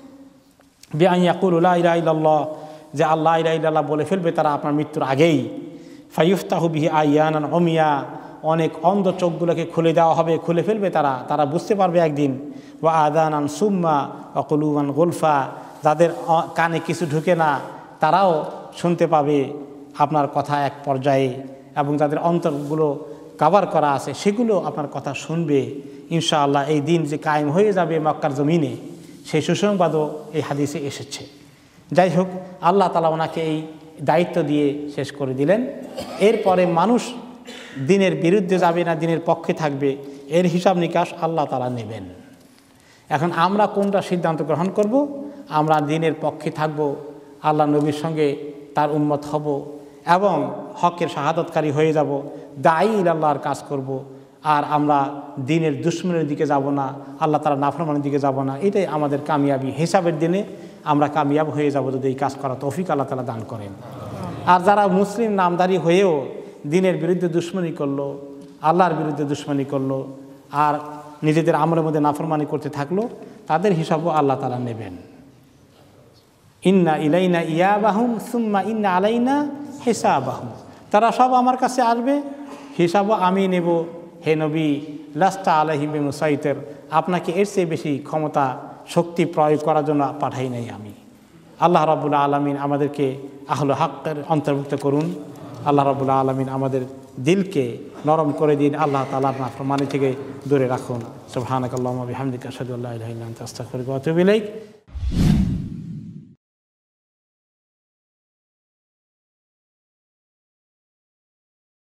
বিআন ইয়াকুলু লা ইলাহা ইল্লাল্লাহ, যে আল্লাহ লা ইলাহা ইল্লাল্লাহ বলে ফেলবে তারা আপনার মৃত্যুর আগেই। ফায়ুফতাহু বিহি আয়ানান উমিয়া, অনেক অন্ধ চোখগুলোকে খুলে দেওয়া হবে, খুলে ফেলবে তারা, তারা বুঝতে পারবে একদিন। ওয়া আযানান সুম্মা ওয়া কুলুবান গুলফা, যাদের কানে কিছু ঢুকে না তারাও শুনতে পাবে আপনার কথা এক পর্যায়ে, এবং যাদের অন্তরগুলো কাভার করা আছে সেগুলো আপনার কথা শুনবে। ইনশাআল্লাহ এই দিন যে কায়েম হয়ে যাবে মক্কার জমিনে, সেই সুসংবাদও এই হাদিসে এসেছে। যাই হোক, আল্লাহ তাআলা ওনাকে এই দায়িত্ব দিয়ে শেষ করে দিলেন। এরপরে মানুষ দিনের বিরুদ্ধে যাবে না দিনের পক্ষে থাকবে, এর হিসাব নিকাশ আল্লাহ তাআলা নেবেন। এখন আমরা কোনটা সিদ্ধান্ত গ্রহণ করব? আমরা দিনের পক্ষে থাকব, আল্লাহ নবীর সঙ্গে তার উম্মত হব এবং হকের শাহাদতকারী হয়ে যাব, দায়ী ইলাল্লাহর কাজ করব। আর আমরা দিনের দুশ্মনের দিকে যাব না, আল্লাহ তাআলা নাফরমানের দিকে যাব না। এটাই আমাদের কামিয়াবি। হিসাবের দিনে আমরা কামিয়াব হয়ে যাব যদি এই কাজ করা তৌফিক আল্লাহ তাআলা দান করেন। আর যারা মুসলিম নামদারি হয়েও দিনের বিরুদ্ধে দুশ্মনী করলো, আল্লাহর বিরুদ্ধে দুশ্মনী করলো, আর নিজেদের আমলের মধ্যে নাফরমানি করতে থাকলো, তাদের হিসাবও আল্লাহ তাআলা নেবেন। ইন্না ইলাইনা ইয়াবাহুম সুম্মা ইন্না আলাইনা হিসাবাহুম, তারা সব আমার কাছে আসবে, হিসাবও আমি নেব। হে নবী, লাস্তা আলাইহিম বিমুসাইতির, আপনাকে এর চেয়ে বেশি ক্ষমতা শক্তি প্রয়োগ করার জন্য পাঠাই নাই আমি। আল্লাহ রাব্বুল আলামিন আমাদেরকে আহলে হকের অন্তর্ভুক্ত করুন। আল্লাহ রাব্বুল আলামিন আমাদের দিলকে নরম করে দিন, আল্লাহ তাআলার নাফরমানি থেকে দূরে রাখুন। সুবহানাকাল্লাহুম্মা বিহামদিকা আশহাদু আল্লা ইলাহা ইল্লা আনতা আস্তাগফিরুকা ওয়া আতুবু ইলাইক।